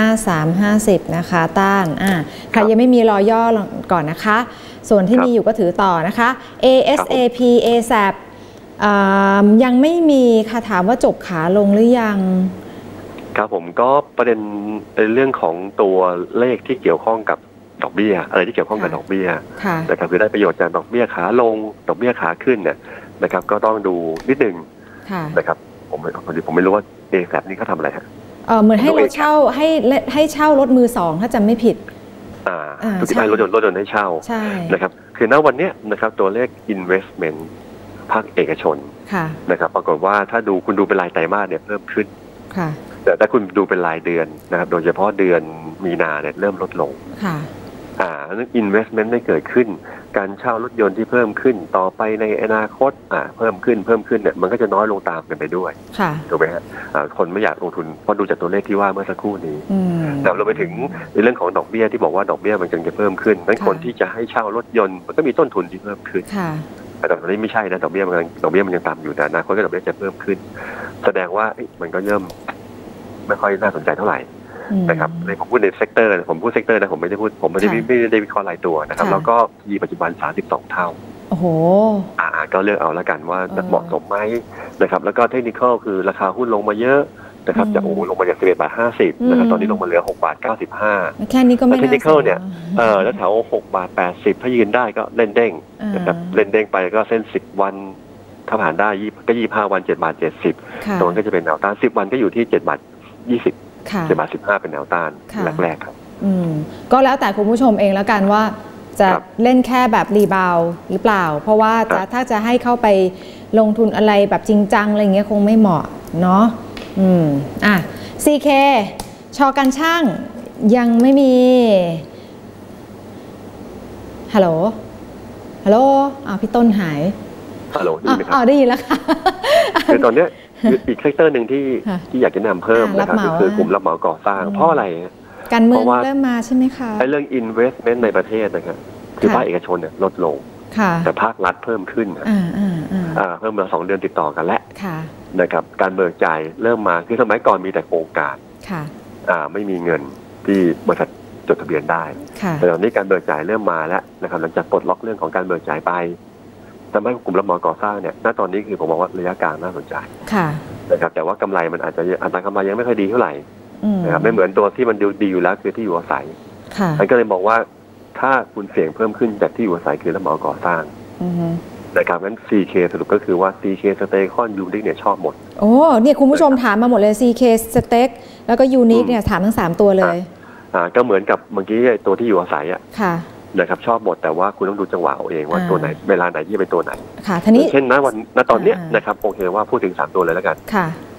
53-50นะคะต้านใครยังไม่มีรอย่อก่อนนะคะส่วนที่มีอยู่ก็ถือต่อนะคะ ASAP ASAP ยังไม่มีค่ะถามว่าจบขาลงหรือยังครับผมก็ประเด็นเรื่องของตัวเลขที่เกี่ยวข้องกับดอกเบี้ยอะไรที่เกี่ยวข้องกับดอกเบี้ยนะครับคือได้ประโยชน์จากดอกเบี้ยขาลงดอกเบี้ยขาขึ้นเนี่ยนะครับก็ต้องดูนิดนึงนะครับผมไม่รู้ว่า ASAP นี่เขาทำอะไรฮะเหมือนให้รถเช่าให้เช่ารถมือ2ถ้าจำไม่ผิดทุกที่ให้รถยนต์ให้เช่านะครับคือณวันนี้นะครับตัวเลข investment ภาคเอกชนนะครับปรากฏว่าถ้าคุณดูเป็นรายไตรมาสเนี่ยเพิ่มขึ้นแต่ถ้าคุณดูเป็นรายเดือนนะครับโดยเฉพาะเดือนมีนาเนี่ยเริ่มลดลงนั้น investment ได้เกิดขึ้นการเช่ารถยนต์ที่เพิ่มขึ้นต่อไปในอนาคตเพิ่มขึ้นเนี่ยมันก็จะน้อยลงตามกันไปด้วยถูกไหมฮะคนไม่อยากลงทุนเพราะดูจากตัวเลขที่ว่าเมื่อสักครู่นี้แต่เราไปถึงในเรื่องของดอกเบี้ยที่บอกว่าดอกเบี้ยมันจะเพิ่มขึ้นนั้นคนที่จะให้เช่ารถยนต์มันก็มีต้นทุนที่เพิ่มขึ้นแต่ตอนนี้ไม่ใช่นะดอกเบี้ยมันยังต่ำอยู่แต่อนาคตก็ดอกเบี้ยจะเพิ่มขึ้นแสดงว่ามันก็เริ่มไม่ค่อยน่าสนใจเท่าไหร่นะครับในผมพูดในเซกเตอร์ผมพูดเซกเตอร์นะผมไม่ได้วิเคราะห์รายตัวนะครับแล้วก็PEปัจจุบัน32 เท่าโอ้โหก็เลือกเอาแล้วกันว่าเหมาะสมไหมนะครับแล้วก็เทคนิคคือราคาหุ้นลงมาเยอะนะครับจากลงมาจาก11 บาท 50นะครับตอนนี้ลงมาเหลือ6 บาท 95 แค่นี้ก็ไม่น่าเทคนิคเนี่ยแล้วแถว6 บาท 80ถ้ายืนได้ก็เล่นเด้งนะครับเล่นเด้งไปก็เส้น10 วันถ้าผ่านได้ก็25 วัน7 บาท 70ตรงนั้นก็จะเป็นแนวต้าน10 วันก็อยู่ที่7 บาท 207 บาท 15เป็นแนวต้านแรกๆครับก็แล้วแต่คุณผู้ชมเองแล้วกันว่าจะเล่นแค่แบบรีบาวหรือเปล่าเพราะว่าถ้าจะให้เข้าไปลงทุนอะไรแบบจริงจังอะไรเงี้ยคงไม่เหมาะเนาะCK ชอกันช่างยังไม่มีฮัลโหลพี่ต้นหายฮัลโหลได้ยินไหมครับได้ยินแล้วค่ะคือตอนนี้อีกเซกเตอร์หนึ่งที่อยากจะแนะนำเพิ่มนะครับก็คือกลุ่มรับเหมาก่อสร้างเพราะอะไรการเมืองเริ่มมาใช่ไหมคะเรื่อง investment ในประเทศนะครับคือภาคเอกชนเนี่ยลดลงแต่ภาครัฐเพิ่มขึ้นเพิ่มมา2 เดือนติดต่อกันแล้วนะครับการเบิกจ่ายเริ่มมาคือสมัยก่อนมีแต่โครงการไม่มีเงินที่บริษัทจดทะเบียนได้แต่ตอนนี้การเบิกจ่ายเริ่มมาแล้วนะครับหลังจากปลดล็อกเรื่องของการเบิกจ่ายไปทำให้กลุ่มรับเหมาก่อสร้างเนี่ยณตอนนี้คือผมบอกว่าระยะกลางน่าสนใจนะครับแต่ว่ากำไรมันอาจจะอัตรากำไรยังไม่ค่อยดีเท่าไหร่นะครับไม่เหมือนตัวที่มันดีอยู่แล้วคือที่อยู่อาศัยมันก็เลยบอกว่าถ้าคุณเสี่ยงเพิ่มขึ้นจากที่อยู่อาศัยคือรับเหมาก่อสร้างนะครับงั้น CK สรุปก็คือว่า CK Stakon Unique เนี่ยชอบหมดเนี่ยคุณผู้ชมถามมาหมดเลย CK Stak แล้วก็ Unique เนี่ยถามทั้ง3ตัวเลยก็เหมือนกับเมื่อกี้ตัวที่อยู่อาศัยนะครับชอบหมดแต่ว่าคุณต้องดูจังหวะเอาเองว่าตัวไหนเวลาไหนที่เป็นตัวไหนค่ะทีนี้เช่นณตอนเนี้ยนะครับโอเคว่าพูดถึง3ตัวเลยแล้วกัน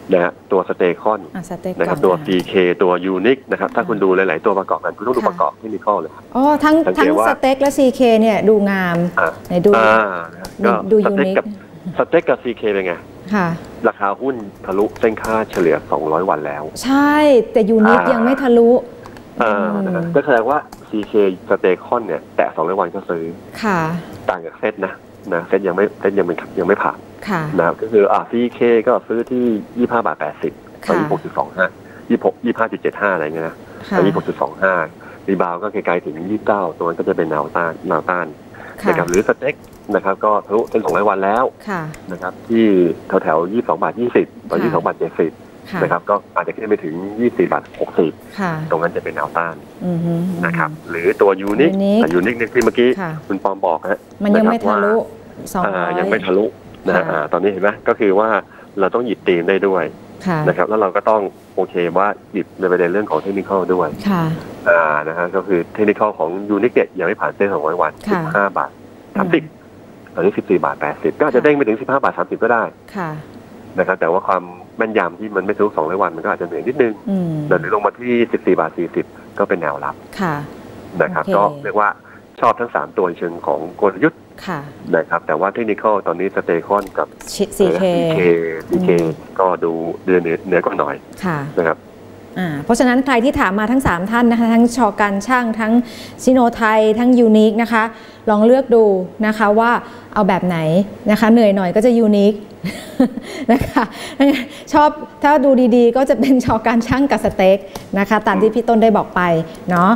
นะฮะตัวสเตคอนนะครับตัว CK ตัวยูนิคนะครับถ้าคุณดูหลายๆตัวประกอบกันคุณต้องดูประกอบเทคนิคเลยอ๋อทั้งสเต็กและ CK เนี่ยดูงามไหนดูยูนิคสเต็กกับ CK เป็นไงราคาหุ้นทะลุเส้นค่าเฉลี่ย200วันแล้วใช่แต่ยูนิคยังไม่ทะลุก็แสดงว่า CK สเตคอนเนี่ยแต่200วันก็ซื้อค่ะต่างจากเซตนะเซตยังไม่ผ่านนะครับก็คือCK ก็ซื้อที่25.80 บาทตอนนี้26.25 อะไรเงี้ยนะตอนนี้26.25รีบาวก็ไกลๆถึง29ตัวนั้นก็จะเป็นแนวต้านนะครับหรือสเต็กนะครับก็ทะลุเป็น200วันแล้วนะครับที่แถวๆ22.20 บาทตอน22.70 บาทนะครับก็อาจจะขึ้นไปถึง24.60 บาทตรงนั้นจะเป็นแนวต้านนะครับหรือตัวยูนิคเนี่ยที่เมื่อกี้คุณปอมบอกฮะมันยังไม่ทะลุยังไม่ทะลุนะตอนนี้เห็นไหมก็คือว่าเราต้องหยิบธีมได้ด้วยนะครับแล้วเราก็ต้องโอเคว่าหยิบในประเด็นเรื่องของเทคนิคด้วยนะครับก็คือเทคนิคของยูนิคเนี่ยยังไม่ผ่านเส้น200วัน15.30 บาทตอนนี้14.80 บาทก็อาจจะเด้งไปถึง15.30 บาทก็ได้นะครับแต่ว่าความแม่นยำที่มันไม่ทะลุ200วันมันก็อาจจะเหนื่อยนิดนึงหรือลงมาที่14.40 บาทก็เป็นแนวรับนะครับก็เรียกว่าชอบทั้ง3ตัวเชิงของกลยุทธ์นะครับแต่ว่าเทคนิคตอนนี้สเตคอนกับ CK ก็ดูเหนือกว่าหน่อยนะครับเพราะฉะนั้นใครที่ถามมาทั้ง3ท่านนะคะทั้งชอการช่างทั้งซิโนไทยทั้งยูนิคนะคะลองเลือกดูนะคะว่าเอาแบบไหนนะคะเหนื่อยหน่อยก็จะยูนิคนะคะชอบถ้าดูดีๆก็จะเป็นชอการช่างกับสเต็กนะคะตามที่พี่ต้นได้บอกไปเนาะ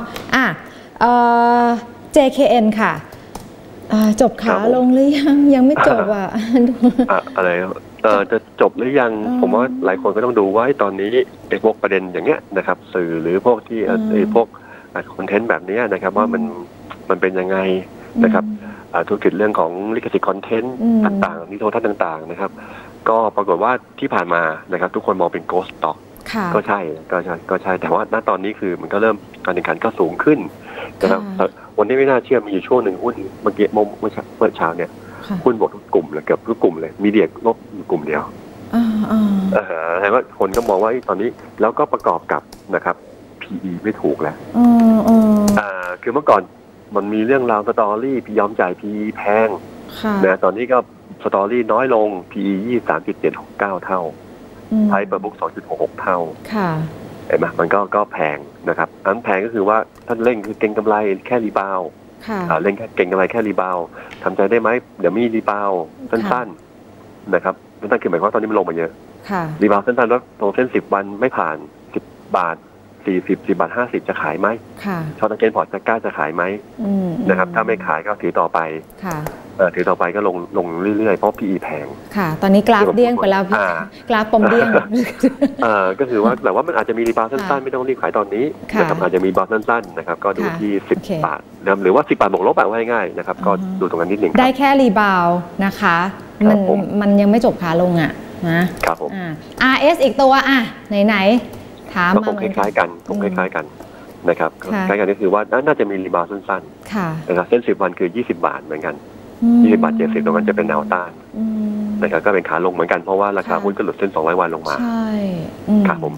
JKN ค่ะจบขาลงหรือยังไม่จบอะไรจะจบหรือยังผมว่าหลายคนก็ต้องดูว่าตอนนี้ไอ้พวกประเด็นอย่างเงี้ยนะครับสื่อหรือพวกที่ไอ้พวกคอนเทนต์แบบนี้นะครับว่ามันเป็นยังไงนะครับธุรกิจเรื่องของลิขสิทธิ์คอนเทนต์ต่างๆนิโทรทัศน์ต่างๆนะครับก็ปรากฏว่าที่ผ่านมานะครับทุกคนมองเป็นโกลด์สต็อกก็ใช่แต่ว่าณตอนนี้คือมันก็เริ่มการแข่งขันก็สูงขึ้นนะครับวันนี้ไม่น่าเชื่อมีอยู่ช่วงหนึ่งหุ้นเมื่อเช้าเนี่ยหุ้นบวกทุกกลุ่มเลยเกือบทุกกลุ่มเลยมีเดียลบอยู่กลุ่มเดียวแสดงว่าคนก็มองว่าตอนนี้แล้วก็ประกอบกับนะครับ PE ไม่ถูกแล้วคือเมื่อก่อนมันมีเรื่องราวสตอรี่พี่ยอมจ่าย PE แพงนะตอนนี้ก็สตอรี่น้อยลง PE 23.769 เท่าไทยเปิดบุ๊ก 2.66 เท่าเห็นไหมมันก็แพงนะครับอันแพงก็คือว่าท่านเล่นคือเก็งกำไรแค่รีบาวเล่นแค่เก่งกำไรแค่รีบาวทำใจได้ไหมเดี๋ยวมีรีบาวสั้นๆนะครับสั้นๆคือหมายความว่าตอนนี้มันลงมาเยอะรีบาวสั้นๆแล้วตรงเส้น10 วันไม่ผ่าน10 บาท10 บาท 50จะขายไหมช็อตเกนพอร์ตจะกล้าจะขายไหมนะครับถ้าไม่ขายก็ถือต่อไปถือต่อไปก็ลงเรื่อยๆเพราะ PE แพงค่ะตอนนี้กราฟเดี้ยงไปแล้วกราฟปมเดี้ยงก็คือว่าแต่ว่ามันอาจจะมีรีบาวสั้นๆไม่ต้องรีบขายตอนนี้นะครับอาจจะมีบาวสั้นๆนะครับก็ดูที่10 บาทหรือว่า10 บาทบวกลบว่าง่ายๆนะครับก็ดูตรงนั้นนิดนึงได้แค่รีบาวนะคะมันยังไม่จบขาลงนะครับผม RS อีกตัวไหนถามมาคล้ายๆกันนะครับคล้ายกันก็คือว่าน่าจะมีรีบาวสั้นๆนะครับเส้น10 วันคือ20 บาทเหมือนกัน20.70 บาทตรงนั้นจะเป็นแนวต้านนะครับก็เป็นขาลงเหมือนกันเพราะว่าราคาหุ้นก็หลุดเส้น200 วันลงมาใช่ครับผม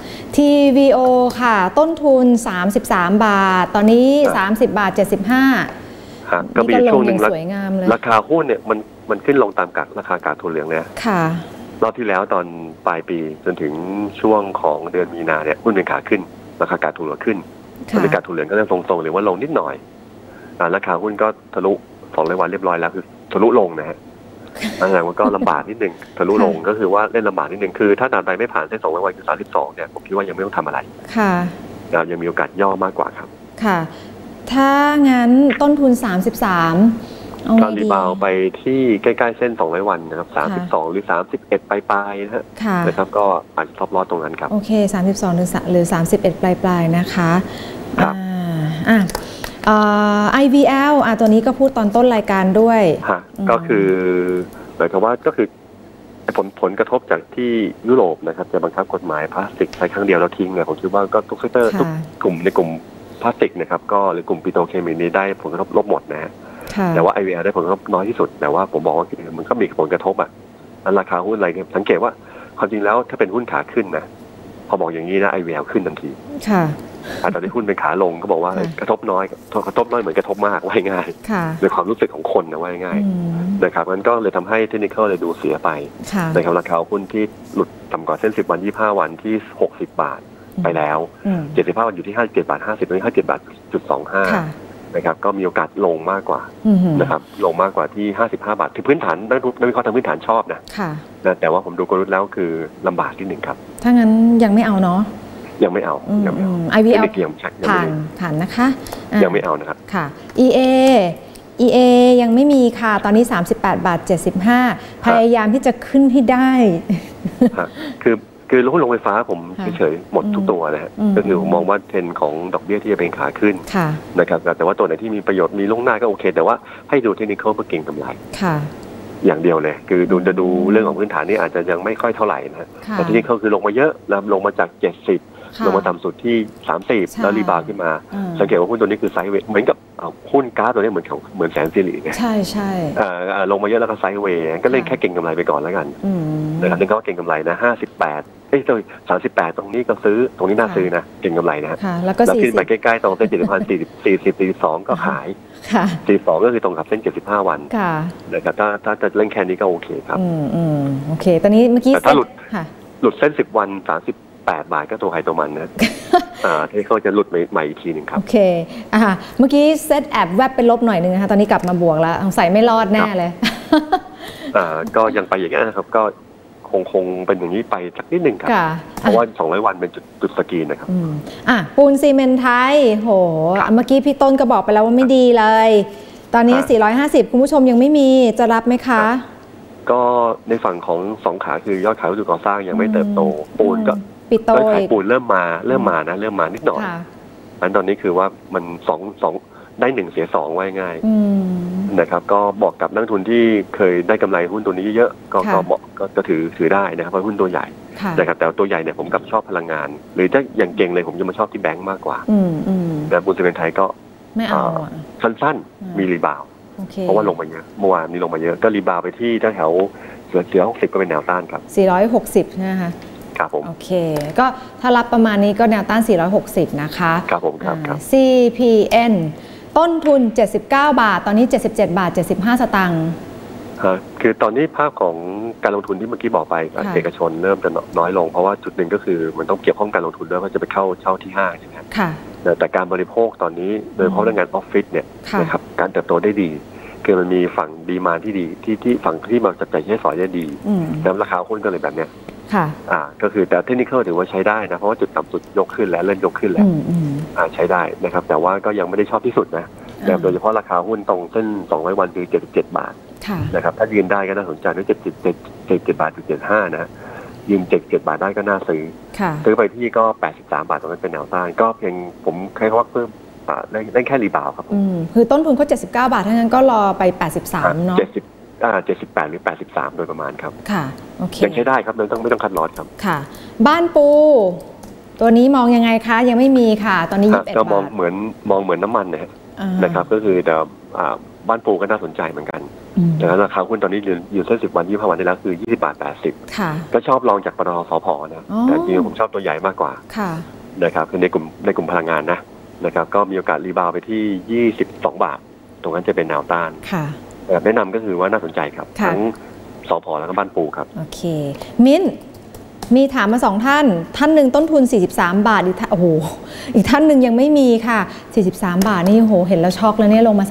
TVO ค่ะต้นทุน33 บาทตอนนี้30.75 บาทก็มีช่วงหนึ่งราคาหุ้นเนี่ยมันขึ้นลงตามราคากากถั่วเหลืองเนี่ยรอบที่แล้วตอนปลายปีจนถึงช่วงของเดือนมีนาเนี่ยหุ้นเป็นขาขึ้นราคากากถั่วเหลืองขึ้นบรรยากาศถั่วเหลืองก็เริ่มทรงๆหรือว่าลงนิดหน่อยราคาหุ้นก็ทะลุ200 วันเรียบร้อยแล้วคือทะลุลงนะฮะแสดงว่าก็ลำบากนิดนึงทะลุลงก็คือว่าเล่นลำบากนิดนึงคือถ้าตามไปไม่ผ่านเส้น200 วันคือ32เนี่ยผมคิดว่ายังไม่ต้องทำอะไรเรายังมีโอกาสย่อมากกว่าครับค่ะถ้างั้นต้นทุน33 ก็รีบาวไปที่ใกล้ๆเส้น200 วันนะครับ32หรือ31ปลายๆนะครับก็อาจจะท็อปลอสตรงนั้นครับโอเค32หรือ31ปลายๆนะคะIVL ตัวนี้ก็พูดตอนต้นรายการด้วยก็คือหมายความว่าก็คือผลกระทบจากที่ยุโรปนะครับจะบังคับกฎหมายพลาสติกใช้ครั้งเดียวแล้วทิ้งเนี่ยผมคิดว่าก็ทุกเซกเตอร์ทุกกลุ่มในกลุ่มพลาสติกนะครับก็หรือกลุ่มปิโตรเคมีนี้ได้ผลกระทบลบหมดนะแต่ว่า IVL ได้ผลกระทบน้อยที่สุดแต่ว่าผมบอกว่ามันก็มีผลกระทบราคาหุ้นอะไรสังเกตว่าความจริงแล้วถ้าเป็นหุ้นขาขึ้นนะพอบอกอย่างนี้นะIVLขึ้นทันทีค่ะตอนที่หุ้นเป็นขาลงก็บอกว่ากระทบน้อยเหมือนกระทบมากว่าง่ายในความรู้สึกของคนนะว่าง่ายนะครับมันก็เลยทำให้เทคนิคเลยดูเสียไปนะครับราคาหุ้นที่หลุดต่ำกว่าเส้น10 วัน25 วันที่60 บาทไปแล้ว75 วันอยู่ที่57 บาท 50ตอนนี้57 บาท.25นะครับก็มีโอกาสลงมากกว่านะครับลงมากกว่าที่55 บาทที่พื้นฐานนักวิเคราะห์ทางพื้นฐานชอบนะแต่ว่าผมดูกลยุทธ์แล้วคือลำบากนิดหนึ่งครับถ้างั้นยังไม่เอาเนาะยังไม่เอา IVL ผ่านนะคะยังไม่เอานะครับค่ะ EA ยังไม่มีค่ะตอนนี้38 บาท 75พยายามที่จะขึ้นให้ได้คือหุ้นโรงไฟฟ้าผมเฉยๆหมดทุกตัวนะฮะก็คือผมมองว่าเทรนด์ของดอกเบี้ยที่จะเป็นขาขึ้นนะครับแต่ว่าตัวไหนที่มีประโยชน์มีลงหน้าก็โอเคแต่ว่าให้ดูเทคนิคเพื่อเก็งกำไรอย่างเดียวเลยคือจะดูเรื่องของพื้นฐานนี่อาจจะยังไม่ค่อยเท่าไหร่นะแต่ที่นี่เขาคือลงมาเยอะแล้วลงมาจาก70ลงมาต่ำสุดที่30แล้วรีบาวขึ้นมาสังเกตว่าหุ้นตัวนี้คือไซด์เวย์เหมือนกับหุ้นก๊าซตัวนี้เหมือนแสนสิริไงใช่ลงมาเยอะแล้วก็ไซด์เวย์ก็เล่นแค่เก็งกำไรไปก่อนแล้วกันนะครับเล่นก็เก็งกำไรนะ5838ตรงนี้ก็ซื้อตรงนี้น่าซื้อนะเก็งกำไรนะแล้วก็ขึ้นไปใกล้ๆตรงเส้น40 42ก็ขาย42ก็คือตรงกับเส้น75 วันนะครับถ้าจะเล่นแค่นี้ก็โอเคครับโอเคตอนนี้เมื่อกี้ถ้าหลุดเส้น10 วัน38 บาทก็ตัวใครตัวมันนะที่เขาจะหลุดใหม่อีกทีหนึ่งครับโอเคเมื่อกี้เซตแอบแวบเป็นลบหน่อยนึงนะคะตอนนี้กลับมาบวกแล้วสงสัยไม่รอดแน่เลยก็ยังไปอย่างนี้นะครับก็คงเป็นอย่างนี้ไปสักนิดหนึ่งครับเพราะว่า200 วันเป็นจุดสกรีนนะครับปูนซีเมนต์ไทยโหเมื่อกี้พี่ต้นก็บอกไปแล้วว่าไม่ดีเลยตอนนี้450คุณผู้ชมยังไม่มีจะรับไหมคะก็ในฝั่งของ2ขาคือยอดขายวัสดุก่อสร้างยังไม่เติบโตปูนก็ยอดขายปูนเริ่มมานิดหน่อยอันตอนนี้คือว่ามัน2ได้1เสีย2ไว้ง่ายนะครับก็บอกกับนักทุนที่เคยได้กำไรหุ้นตัวนี้เยอะก็เหมาะก็ถือได้นะครับเพราะหุ้นตัวใหญ่นะครับแต่ตัวใหญ่เนี่ยผมกับชอบพลังงานหรือถ้าอย่างเก่งเลยผมจะมาชอบที่แบงก์มากกว่าแต่ปูนซีเมนต์ไทยก็สั้นๆมีรีบาวเพราะว่าลงมาเยอะเมื่อวานนี้ลงมาเยอะก็รีบาวไปที่แถวเสือ60ก็เป็นแนวต้านครับ 460นะคะครับผมโอเคก็ถ้ารับประมาณนี้ก็แนวต้าน460นะคะครับผมครับ CPN ต้นทุน79 บาทตอนนี้77 บาท 75 สตางค์คือตอนนี้ภาพของการลงทุนที่เมื่อกี้บอกไปเอกชนเริ่มจะน้อยลงเพราะว่าจุดหนึ่งก็คือมันต้องเกี่ยวข้องการลงทุนด้วยว่าจะไปเข้าเช่าที่ห้างใช่ไหมแต่การบริโภคตอนนี้โดยเฉพาะเรื่องงานออฟฟิศเนี่ยนะครับการเติบโตได้ดีคือมันมีฝั่งดีมานด์ที่ดีที่ฝั่งที่มาจับจ่ายใช้สอยได้ดีแล้วราคาหุ้นก็เลยแบบเนี้ยก็คือแต่เทคนิคถือว่าใช้ได้นะเพราะว่าจุดต่ำสุดยกขึ้นแล้วเริ่มยกขึ้นแล้วใช้ได้นะครับแต่ว่าก็ยังไม่ได้ชอบที่สุดนะโดยเฉพาะราคาหุ้นตรงเส้น200 วันคือ77 บาทนะครับถ้ายืนได้ก็น่าสนใจด้วย77 บาทถึง75นะยืน77 บาทได้ก็น่าซื้อไปที่ก็83 บาทตรงนั้นเป็นแนวต้านก็เพียงผมแค่ว่าเพิ่มได้แค่รีบาวครับคือต้นทุนเขา79 บาททั้งนั้นก็รอไป83เนาะ 78หรือ83โดยประมาณครับค่ะโอเคยังใช้ได้ครับไม่ต้องคัดลอสครับค่ะบ้านปูตัวนี้มองยังไงคะยังไม่มีค่ะตอนนี้21 บาทก็มองเหมือนน้ำมันนะครับก็คือแต่บ้านปูก็น่าสนใจเหมือนกันแต่ราคาหุ้นตอนนี้อยู่เส้น10 วัน25 วันได้แล้วคือ20 บาท 80ก็ชอบลองจากปตท.สผ.นะแต่จริงๆผมชอบตัวใหญ่มากกว่านะครับคือในกลุ่มพลังงานนะครับก็มีโอกาสรีบาวไปที่22 บาทตรงนั้นจะเป็นแนวต้านแนะนำก็คือว่าน่าสนใจครับทั้งสผ.แล้วก็บ้านปูครับโอเคมิ้นมีถามมา2ท่านหนึ่งต้นทุน43 บาทอีกท่านหนึ่งยังไม่มีค่ะ43 บาทนี่โหเห็นแล้วช็อกเลยเนี่ยลงมา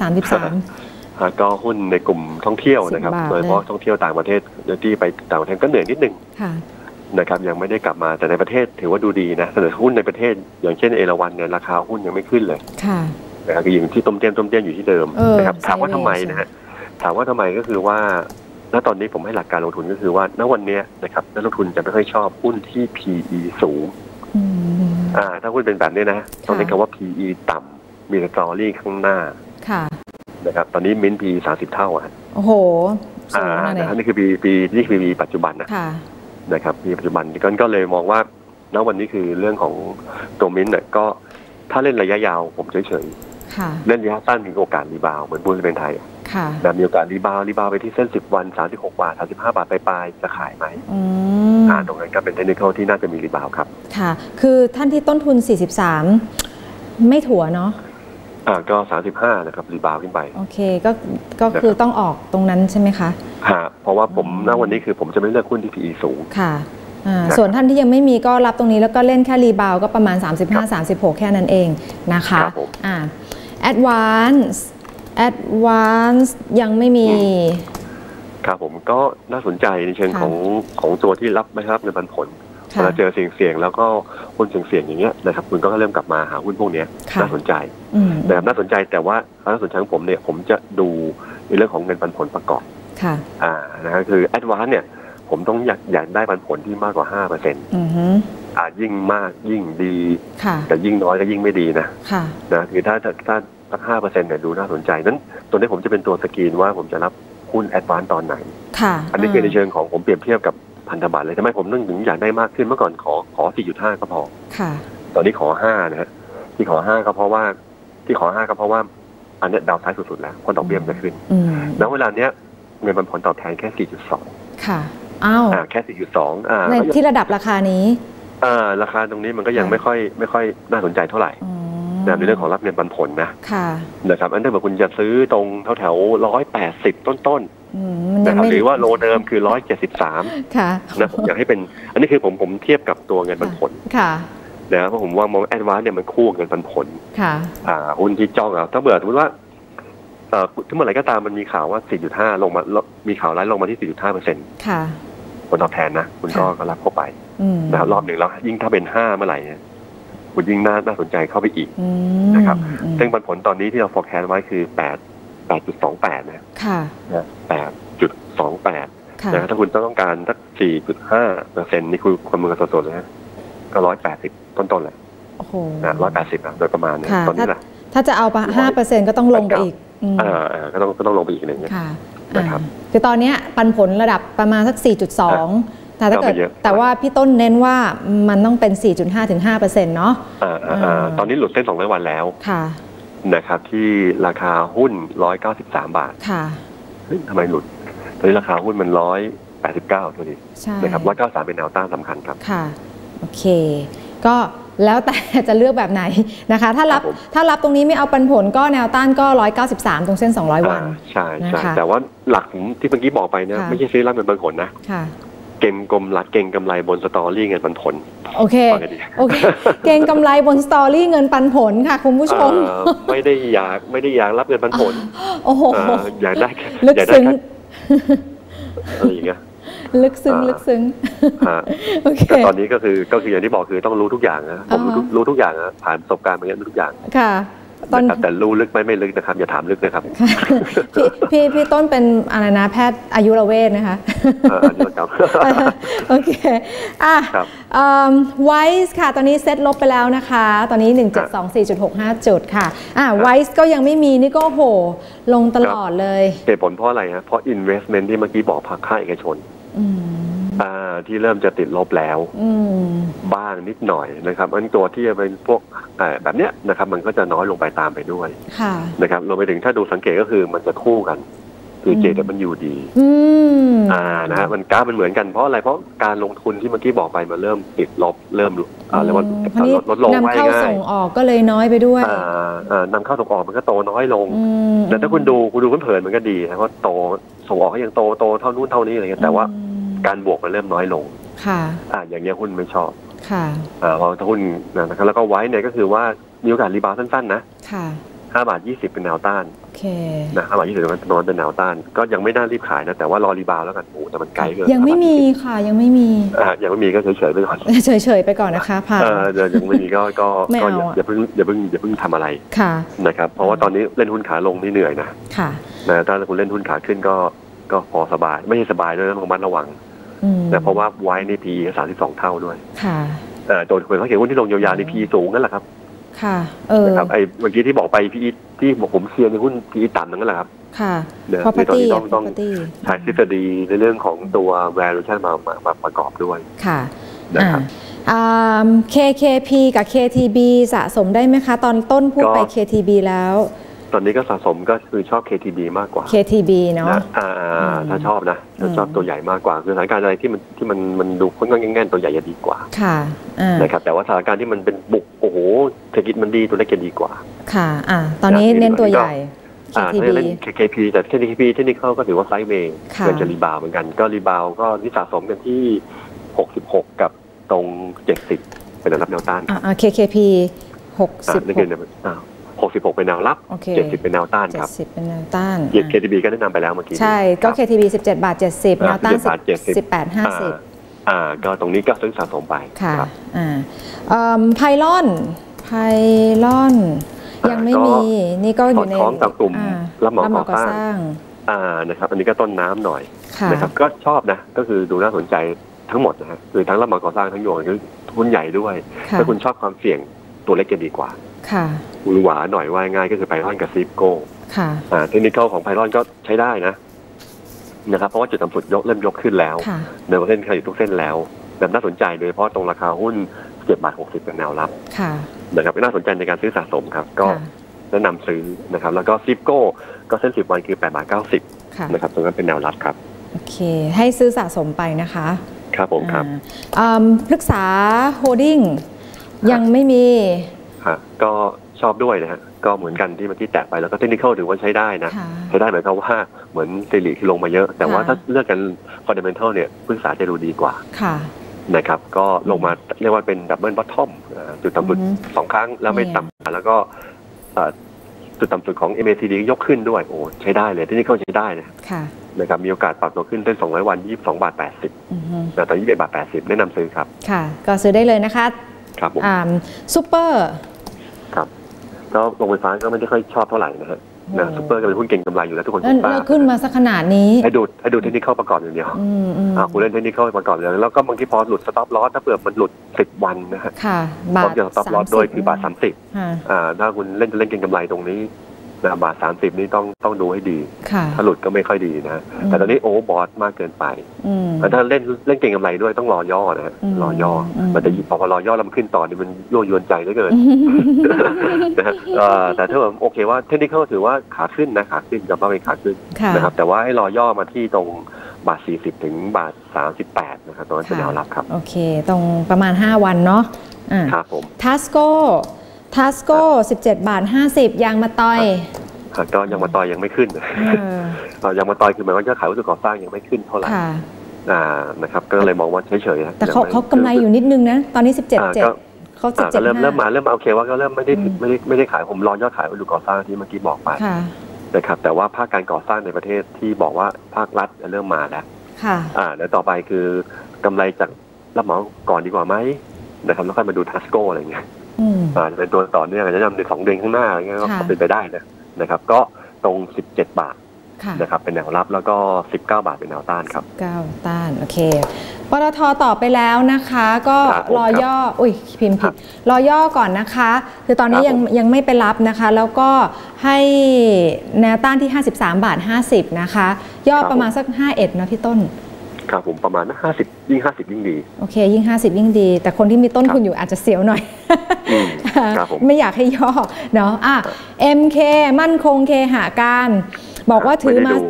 33 ก็หุ้นในกลุ่มท่องเที่ยวนะครับโดยเฉพาะท่องเที่ยวต่างประเทศที่ไปต่างประเทศก็เหนื่อยนิดนึงนะครับยังไม่ได้กลับมาแต่ในประเทศถือว่าดูดีนะแต่หุ้นในประเทศอย่างเช่นเอราวัณเนี่ยราคาหุ้นยังไม่ขึ้นเลยนะครับอย่างที่ต้มเตี้ยอยู่ที่เดิมนะครับถามว่าทำไมนะฮะถามว่าทำไมก็คือว่าณตอนนี้ผมให้หลักการลงทุนก็คือว่าณวันนี้นะครับนักลงทุนจะไม่ค่อยชอบหุ้นที่ PE สูงถ้าหุ้นเป็นแบบนี้นะต้องเรียกว่า PE ต่ำมีสตอรี่ข้างหน้านะครับตอนนี้มิ้น PE 30 เท่าโอ้โหนี่คือ PE ปัจจุบันนะครับ PE ปัจจุบันก็เลยมองว่าณวันนี้คือเรื่องของตัวมิ้นเนี่ยก็ถ้าเล่นระยะยาวผมเฉยๆเล่นระยะสั้นมีโอกาสรีบาวเหมือนปูนซีเมนต์ไทยมีโอกาสรีบาวไปที่เส้น10 วัน36 บาท35 บาทปลายจะขายไหมตรงนั้นก็เป็นเทคนิคที่น่าจะมีรีบาวครับค่ะคือท่านที่ต้นทุน43ไม่ถั่วเนาะก็35นะครับรีบาวขึ้นไปโอเคก็คือต้องออกตรงนั้นใช่ไหมคะเพราะว่าผมณวันนี้คือผมจะไม่เลือกหุ้นที่ PE สูงค่ะส่วนท่านที่ยังไม่มีก็รับตรงนี้แล้วก็เล่นแค่รีบาวก็ประมาณ35-36แค่นั้นเองนะคะAdvance ยังไม่มีครับผมก็น่าสนใจในเชิงของตัวที่รับไม่รับเงินปันผลเวลาเจอเสี่ยงแล้วก็หุ้นเสี่ยงอย่างเงี้ยนะครับคุณก็เริ่มกลับมาหาหุ้นพวกนี้น่าสนใจนะครับน่าสนใจแต่ว่าน่าสนใจของผมเนี่ยผมจะดูในเรื่องของเงินปันผลประกอบนะครับคือ Advance เนี่ยผมต้องอยากได้ปันผลที่มากกว่า 5%ยิ่งมากยิ่งดีแต่ยิ่งน้อยก็ยิ่งไม่ดีนะคือถ้าสัก 5% เนี่ยดูน่าสนใจนั้นตัวนี้ผมจะเป็นตัวสกรีนว่าผมจะรับหุ้น Advance ตอนไหนอันนี้คือในเชิงของผมเปรียบเทียบกับพันธบัตรเลยทำไมผมถึงอยากได้มากขึ้นเมื่อก่อนขอ 4.5 ก็พอตอนนี้ขอ 5 นะฮะที่ขอ 5 ก็เพราะว่าอันนี้ดาวไซด์สุดๆแล้วเพราะดอกเบี้ยมันจะขึ้นแล้วเวลาเนี้ยเงินปันผลตอบแทนแค่ 4.2 ค่ะแค่ 4.2 ในที่ระดับราคานี้ราคาตรงนี้มันก็ยังไม่ค่อยน่าสนใจเท่าไหร่ในเรื่องของรับเงินปันผลนะครับอันถ้าเกิดคุณจะซื้อตรงแถว180ต้นนะครับหรือว่าโลเดิมคือ173นะผมอยากให้เป็นอันนี้คือผมเทียบกับตัวเงินปันผลนะเพราะผมว่ามองแอดวานซ์เนี่ยมันคู่เงินปันผลหุ้นที่จ้องถ้าเบื่อสมมติว่าถ้าเมื่อไหร่ก็ตามมันมีข่าวว่า 4.5 ลงมามีข่าวร้ายลงมาที่ 4.5% ผลตอบแทนนะคุณก็รับเข้าไปนะครับรอบหนึ่งแล้วยิ่งถ้าเป็น5เมื่อไหร่เนี่ยคุณยิ่งน่าสนใจเข้าไปอีกนะครับซึ่งปันผลตอนนี้ที่เรา forecast ไว้คือ8.28 นะ8.28 นะถ้าคุณต้องการสัก 4.5% นี่คือความมือสดๆเลยนะก็180ต้นๆแหละนะ180นะโดยประมาณนะตอนนี้แหละถ้าจะเอา 5% ก็ต้องลงไปอีกก็ต้องลงไปอีกอย่างเงี้ยนะครับคือตอนนี้ปันผลระดับประมาณสัก 4.2 แต่ถ้าเกิดแต่ว่าพี่ต้นเน้นว่ามันต้องเป็น 4.5 ถึง 5% เนาะตอนนี้หลุดเส้น200 วันแล้วนะครับที่ราคาหุ้น193 บาททำไมหลุดตอนนี้ราคาหุ้นมัน189ตัวนี้นะครับ193เป็นแนวต้านสำคัญครับค่ะโอเคก็แล้วแต่จะเลือกแบบไหนนะคะถ้ารับตรงนี้ไม่เอาปันผลก็แนวต้านก็193ตรงเส้น200วันใช่แต่ว่าหลักที่เมื่อกี้บอกไปนะไม่ใช่ซื้อรับเงินปันผลนะเก่งกำไรบนสตอรี่เงินปันผลโอเคเก่งกำไรบนสตอรี่เงินปันผลค่ะคุณผู้ชมไม่ได้อยากรับเงินปันผลโอ้โหอยากได้ลึกซึ้งอะไรอย่างเงี้ยลึกซึ้งแต่ตอนนี้ก็คืออย่างที่บอกคือต้องรู้ทุกอย่างนะผมรู้ทุกอย่างนะผ่านประสบการณ์มาเยอะทุกอย่างค่ะแต่รู้ลึกไม่ลึกนะครับอย่าถามลึกนะครับพี่ต้นเป็นอะไรนะแพทย์อายุรเวชนะคะโอเคไวซ์ค่ะตอนนี้เซ็ตลบไปแล้วนะคะตอนนี้ 1724.65 จุดค่ะไวซ์ก็ยังไม่มีนี่ก็โหลงตลอดเลยเหตุผลเพราะอะไรฮะเพราะ investment ที่เมื่อกี้บอกภาคเอกชนที่เริ่มจะติดลบแล้วบ้างนิดหน่อยนะครับอันตัวที่จะเป็นพวกแบบเนี้ยนะครับมันก็จะน้อยลงไปตามไปด้วยนะครับรวมไปถึงถ้าดูสังเกตก็คือมันจะคู่กันคือ JWD นะฮะมันกราฟมันเหมือนกันเพราะอะไรเพราะการลงทุนที่เมื่อกี้บอกไปมันเริ่มติดลบเริ่มแล้วว่าลดลงนำเข้าส่งออกก็เลยน้อยไปด้วยนำเข้าส่งออกมันก็โตน้อยลงแต่ถ้าคุณดูเพลินมันก็ดีนะเพราะโตส่งออกก็ยังโตเท่านู้นเท่านี้อะไรเงี้ยแต่ว่าการบวกมันเริ่มน้อยลงอย่างเงี้ยหุ้นไม่ชอบพอถ้าหุ้นนะครับแล้วก็ไว้เนี่ยก็คือว่ามีโอกาสรีบาวสั้นๆนะ5.20 เป็นแนวต้านนะ5.20เป็นนอนเป็นแนวต้านก็ยังไม่น่ารีบขายนะแต่ว่ารอรีบาวแล้วกันโอ้แต่มันไกลเกินยังไม่มีค่ะยังไม่มีก็เฉยๆไปก่อนไปก่อนนะคะผ่านยังไม่มีก็อย่าเพิ่งทำอะไรนะครับเพราะว่าตอนนี้เล่นหุ้นขาลงนี่เหนื่อยนะถ้าคุณเล่นหุ้นขาขึ้นก็พอสบายไม่ใช่สบายด้วยต้องระมัดระวังแต่เพราะว่าไว้ใน PE 32 เท่าด้วยโดยคนเขาเขียนหุ้นที่ลงยาวๆใน PE สูงนั่นแหละครับนะครับไอ้เมื่อกี้ที่บอกไป PE ที่ผมเชียร์ในหุ้น PE ต่ำนั่นแหละครับในตอนนี้ต้องใช้ทฤษฎีในเรื่องของตัว valuation มาประกอบด้วยนะครับ KKP กับ KTB สะสมได้ไหมคะตอนต้นพูดไป KTB แล้วตอนนี้ก็สะสมก็คือชอบ KTB มากกว่า KTB เนาะถ้าชอบนะชอบตัวใหญ่มากกว่าคือสถานการณ์อะไรที่มันดูค่อนข้างแง่ๆตัวใหญ่จะดีกว่าค่ะนะครับแต่ว่าสถานการณ์ที่มันเป็นบุกโอ้โหเศรษฐกิจมันดีตัวเล็กจะดีกว่าค่ะตอนนี้เน้นตัวใหญ่ KTB เล่น KKP แต่ KTP เทคนิคก็ถือว่าไซด์เวย์เกินจะรีบาวเหมือนกันก็รีบาวก็ที่สะสมกันที่66กับตรง70เป็นแนวรับแนวต้าน KKP 66 เป็นแนวรับ70เป็นแนวต้านครับ 70เป็นแนวต้าน KTB ก็แนะนำไปแล้วเมื่อกี้ใช่ก็ KTB 17.70 แนวต้าน18.50 ก็ตรงนี้ก็ซื้อสะสมไปค่ะไพลอนยังไม่มีนี่ก็อยู่ในของจากกลุ่มรับเหมาก่อสร้างนะครับอันนี้ก็ต้นน้ำหน่อยนะครับก็ชอบนะก็คือดูน่าสนใจทั้งหมดนะฮะคือทั้งรับเหมาก่อสร้างทั้งโยนคือทุนใหญ่ด้วยถ้าคุณชอบความเสี่ยงตัวเล็กจะดีกว่าคุณหวาหน่อยว่าง่ายก็คือไพลอนกับซิปโก้เทคนิคของไพลอนก็ใช้ได้นะครับเพราะว่าจุดต่ำสุดเริ่มยกขึ้นแล้วแนวเส้นขยับทุกเส้นแล้วแบบน่าสนใจโดยเฉพาะตรงราคาหุ้น7.60 เป็นแนวรับนะครับน่าสนใจในการซื้อสะสมครับก็แนะนำซื้อนะครับแล้วก็ซิปโก้ก็เส้น10 วันคือ8.90 นะครับตรงนั้นเป็นแนวรับครับโอเคให้ซื้อสะสมไปนะคะครับผมครับพฤกษาโฮลดิ้งยังไม่มีก็ชอบด้วยนะฮะก็เหมือนกันที่เมื่อกี้แตะไปแล้วก็เทคนิคถือว่าใช้ได้นะใช้ได้หมายความว่าเหมือนเซรีที่ลงมาเยอะแต่ว่าถ้าเลือกกันฟันเดเมนทัลเนี่ยพฤกษาจะดูดีกว่านะครับก็ลงมาเรียกว่าเป็นดับเบิลบอททอมจุดต่ำสุด2 ครั้งแล้วไม่ต่ำแล้วก็จุดต่ำสุดของ MACD ยกขึ้นด้วยโอ้ใช้ได้เลยที่นี่เขาใช้ได้นะครับมีโอกาสปรับตัวขึ้นเส้น200 วัน22.80แต่ตอน21.80แนะนำซื้อครับค่ะก็ซื้อได้เลยนะคะครับผมซูเปอร์ครับก็โรงไฟฟ้าก็ไม่ได้ค่อยชอบเท่าไหร่นะฮะซูเปอร์ก็เป็นหุ้นเก่งกำไรอยู่แล้วทุกคนรู้ป่ะขึ้นมาสักขนาดนี้ให้ดูเทคนิคเข้าประกอบอย่างเดียวคุณเล่นเทคนิคเข้าประกอบอย่างแล้วก็บางทีพอหลุดสต็อปลอสถ้าเผื่อมันหลุด10 วันนะฮะบาทสต็อปลอสโดยคือบาท30ถ้าคุณเล่นเก่งกำไรตรงนี้บาท30นี่ต้องดูให้ดีถ้าหลุดก็ไม่ค่อยดีนะแต่ตอนนี้โอเวอร์บอทมากเกินไปถ้าเล่นเก่งกำไรด้วยต้องรอย่อนะฮะรอย่อมันจะพอรอย่อแล้วมันขึ้นต่อนี่มันยั่วยวนใจเหลือเกินนะฮะแต่ถ้าโอเคว่าเทคนิคถือว่าขาขึ้นนะขาขึ้นจะต้องเป็นขาขึ้นนะครับแต่ว่าให้รอย่อมาที่ตรงบาท40ถึงบาท38นะครับตรงนั้นเป็นแนวรับครับโอเคตรงประมาณ5 วันเนาะครับผมทัสโก้17.50 ยางมาตอยก็ยางมาตอยยังไม่ขึ้นยางมาตอยคือหมายว่ายอดขายวัสดุก่อสร้างยังไม่ขึ้นเท่าไหร่นะครับก็เลยมองว่าเฉยๆแต่เขากำไรอยู่นิดนึงนะตอนนี้17.7เขา17.5 เริ่มมาโอเคว่าก็เริ่มไม่ได้ขายผมรอยอดขายวัสดุก่อสร้างที่เมื่อกี้บอกไปนะครับแต่ว่าภาคการก่อสร้างในประเทศที่บอกว่าภาครัฐเริ่มมาแล้วแล้วต่อไปคือกำไรจากรับเหมาก่อนดีกว่าไหมนะครับแล้วค่อยมาดูทัสโก้อะไรเงี้ยจะเป็นตัวต่อเนื่องอาจจะทำใน2 เดือนข้างหน้าอะไรเงี้ยก็เป็นไปได้นะครับก็ตรง17 บาทนะครับเป็นแนวรับแล้วก็19 บาทเป็นแนวต้านครับ 9ต้านโอเคปตท.ต่อไปแล้วนะคะก็รอย่อพิมพ์ผิดรอย่อก่อนนะคะคือตอนนี้ยังไม่ไปรับนะคะแล้วก็ให้แนวต้านที่53.50 นะคะย่อประมาณสัก51นะพี่ต้นครับผมประมาณ50ยิ่งดีโอเคยิ่ง50ยิ่งดีแต่คนที่มีต้นทุนอยู่อาจจะเสียวหน่อยไม่อยากให้ย่อเนาะMK มั่นคงเคหะการบอกว่าถือมา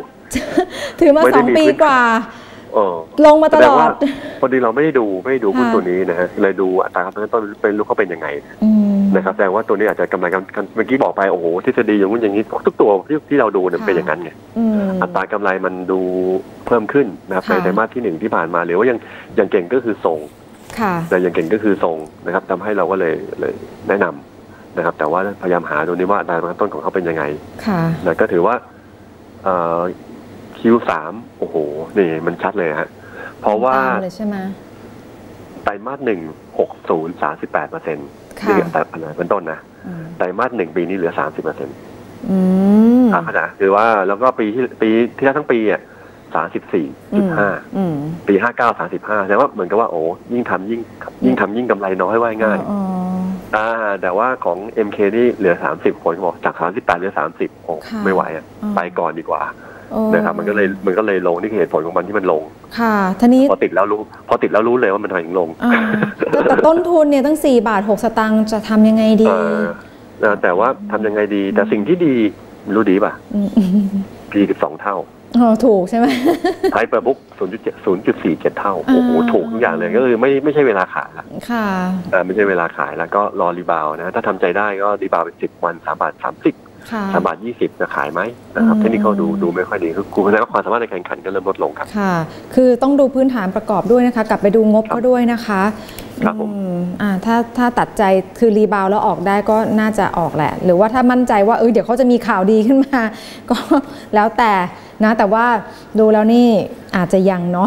2 ปีกว่าลงมาตลอดพอดีเราไม่ได้ดูหุ้นตัวนี้นะฮะเลยดูอัตราการต้นเป็นรู้เขาเป็นยังไงนะครับแสดงว่าตัวนี้อาจจะกำไรกันเมื่อกี้บอกไปโอ้โหทฤษฎีอย่างนู้นอย่างนี้ทุกตัวที่เราดูเนี่ยเป็นอย่างนั้นไงอัตรากำไรมันดูเพิ่มขึ้นนะครับในไตรมาสที่1ที่ผ่านมาหรือว่ายังเก่งก็คือส่งแต่ยังเก่งก็คือส่งนะครับทำให้เราก็เลยแนะนำนะครับแต่ว่าพยายามหาดูนี่ว่าอัตราการต้นของเขาเป็นยังไงนะก็ถือว่าQ3 โอ้โหนี่มันชัดเลยฮะเพราะว่าไตรมาส1 60 38%นี่แต่อันนั้นเป็นต้นนะไตรมาส1ปีนี้เหลือ 30%ขนาดคือว่าแล้วก็ปีที่แล้วทั้งปีอ่ะ 34.5 ปี 59 35แต่ว่าเหมือนกับว่าโอ้ยิ่งทำยิ่งกำไรน้อยว่าง่ายแต่ว่าของ MK นี่เหลือ30คนบอกจาก38เหลือ30โอ้ไม่ไหวอ่ะไปก่อนดีกว่านะครับมันก็เลยลงนี่คือเหตุผลของมันที่มันลงค่ะทีนี้พอติดแล้วรู้เลยว่ามันถึงลงแต่ต้นทุนเนี่ยตั้ง4.06 บาทจะทำยังไงดีแต่ว่าทำยังไงดีแต่สิ่งที่ดีรู้ดีป่ะPE 12 เท่าถูกใช่ไหมไฮเปอร์บุ๊ก0.47 เท่าโอ้โหถูกทุกอย่างเลยก็คือไม่ใช่เวลาขายละค่ะไม่ใช่เวลาขายแล้วก็รอรีบาวนะถ้าทำใจได้ก็รีบาวเป็น10 วัน3.30 บาท3.20 บาทจะขายไหมนะครับเทคนิคดูไม่ค่อยดีคือคุณแสดงว่าความสามารถในการแข่งขันก็เริ่มลดลงครับค่ะคือต้องดูพื้นฐานประกอบด้วยนะคะกลับไปดูงบก็ด้วยนะคะครับผมถ้าตัดใจคือรีบาวแล้วออกได้ก็น่าจะออกแหละหรือว่าถ้ามั่นใจว่าเดี๋ยวเขาจะมีข่าวดีขึ้นมาก็แล้วแต่นะแต่ว่าดูแล้วนี่อาจจะยังเนาะ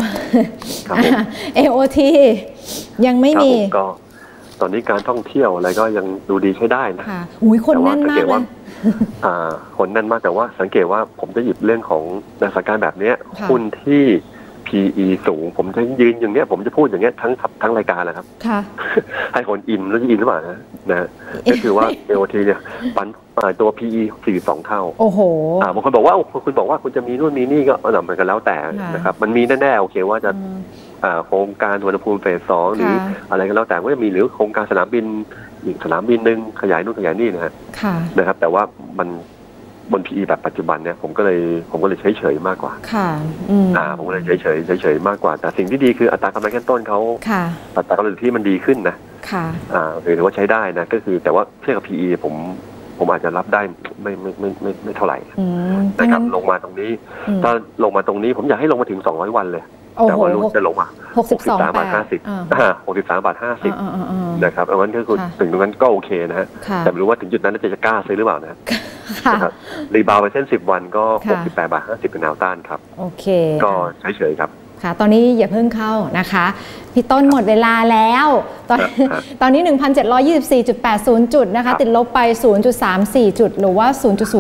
AOT ยังไม่มีก็ตอนนี้การท่องเที่ยวอะไรก็ยังดูดีใช้ได้นะคนแน่นมากเลยคนแน่นมากแต่ว่าสังเกตว่าผมจะหยิบเรื่องของสถานการณ์แบบนี้หุ้นที่ PE สูงผมจะยืนอย่างเนี้ยผมจะพูดอย่างเงี้ยทั้งรายการแหละครับให้คนอินแล้วจะอินหรือเปล่านะก็คือว่า AOT เนี่ยปันตัว PE 42 เท่าโอ้โหบางคนบอกว่าคุณบอกว่าคุณจะมีนู่นมีนี่ก็มันก็แล้วแต่นะครับมันมีแน่ๆโอเคว่าจะโครงการสุวรรณภูมิเฟส 2หรืออะไรก็แล้วแต่ก็จะมีหรือโครงการสนามบินอีกสนามบินนึงขยายนู่นขยายนี่นะครับแต่ว่ามันบน PE แบบปัจจุบันเนี่ยผมก็เลยเฉยๆมากกว่าผมก็เลยเฉยๆมากกว่าแต่สิ่งที่ดีคืออัตรากำไรขั้นต้นเขาอัตรากำไรที่มันดีขึ้นนะถือว่าใช้ได้นะก็คือแต่ว่าเทียบกับ PE ผมอาจจะรับได้ไม่เท่าไหร่นะครับลงมาตรงนี้ถ้าลงมาตรงนี้ผมอยากให้ลงมาถึง200 วันเลยแต่ว่าลุ้นจะลงมา63.50 บาท63.50 บาทนะครับเอางั้นก็คือถึงตรงนั้นก็โอเคนะฮะแต่ไม่รู้ว่าถึงจุดนั้นจะกล้าซื้อหรือเปล่านะรีบาวไปเส้น10 วันก็68.50 บาทเป็นแนวต้านครับโอเคก็เฉยๆครับค่ะตอนนี้อย่าเพิ่งเข้านะคะพี่ต้นหมดเวลาแล้วตอนนี้ 1,724.80 จุดนะคะติดลบไป 0.34 จุดหรือว่า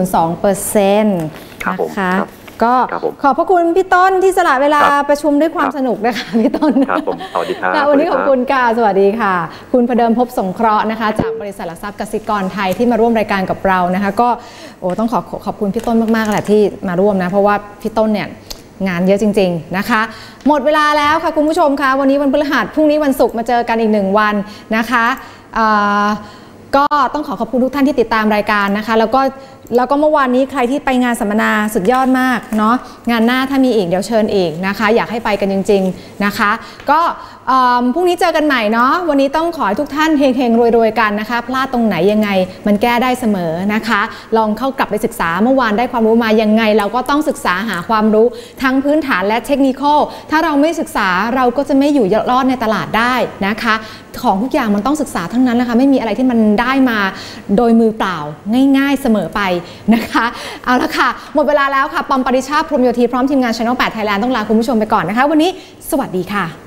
0.02% นะคะก็ขอบพระคุณพี่ต้นที่สละเวลาประชุมด้วยความสนุกนะคะพี่ต้นครับผมสวัสดีครับวันนี้ขอบคุณค่ะสวัสดีค่ะคุณพเดิมภพสงเคราะห์นะคะจากบริษัทหลักทรัพย์กสิกรไทยที่มาร่วมรายการกับเรานะคะก็ต้องขอบคุณพี่ต้นมากๆแหละที่มาร่วมนะเพราะว่าพี่ต้นเนี่ยงานเยอะจริงๆนะคะหมดเวลาแล้วค่ะคุณผู้ชมคะวันนี้วันพฤหัสพรุ่งนี้วันศุกร์มาเจอกันอีก1 วันนะคะก็ต้องขอบคุณทุกท่านที่ติดตามรายการนะคะแล้วก็เมื่อวานนี้ใครที่ไปงานสัมมนาสุดยอดมากเนาะงานหน้าถ้ามีอีกเดี๋ยวเชิญอีกนะคะอยากให้ไปกันจริงๆนะคะก็พรุ่งนี้เจอกันใหม่เนาะวันนี้ต้องขอให้ทุกท่านเฮงๆรวยๆกันนะคะพลาดตรงไหนยังไงมันแก้ได้เสมอนะคะลองเข้ากลับไปศึกษาเมื่อวานได้ความรู้มายังไงเราก็ต้องศึกษาหาความรู้ทั้งพื้นฐานและเทคนิคถ้าเราไม่ศึกษาเราก็จะไม่อยู่รอดในตลาดได้นะคะของทุกอย่างมันต้องศึกษาทั้งนั้นนะคะไม่มีอะไรที่มันได้มาโดยมือเปล่าง่ายๆเสมอไปนะคะเอาละค่ะหมดเวลาแล้วค่ะปอมปริชาติพรหมโยธีพร้อมทีมงาน Channel 8 Thailand ต้องลาคุณผู้ชมไปก่อนนะคะวันนี้สวัสดีค่ะ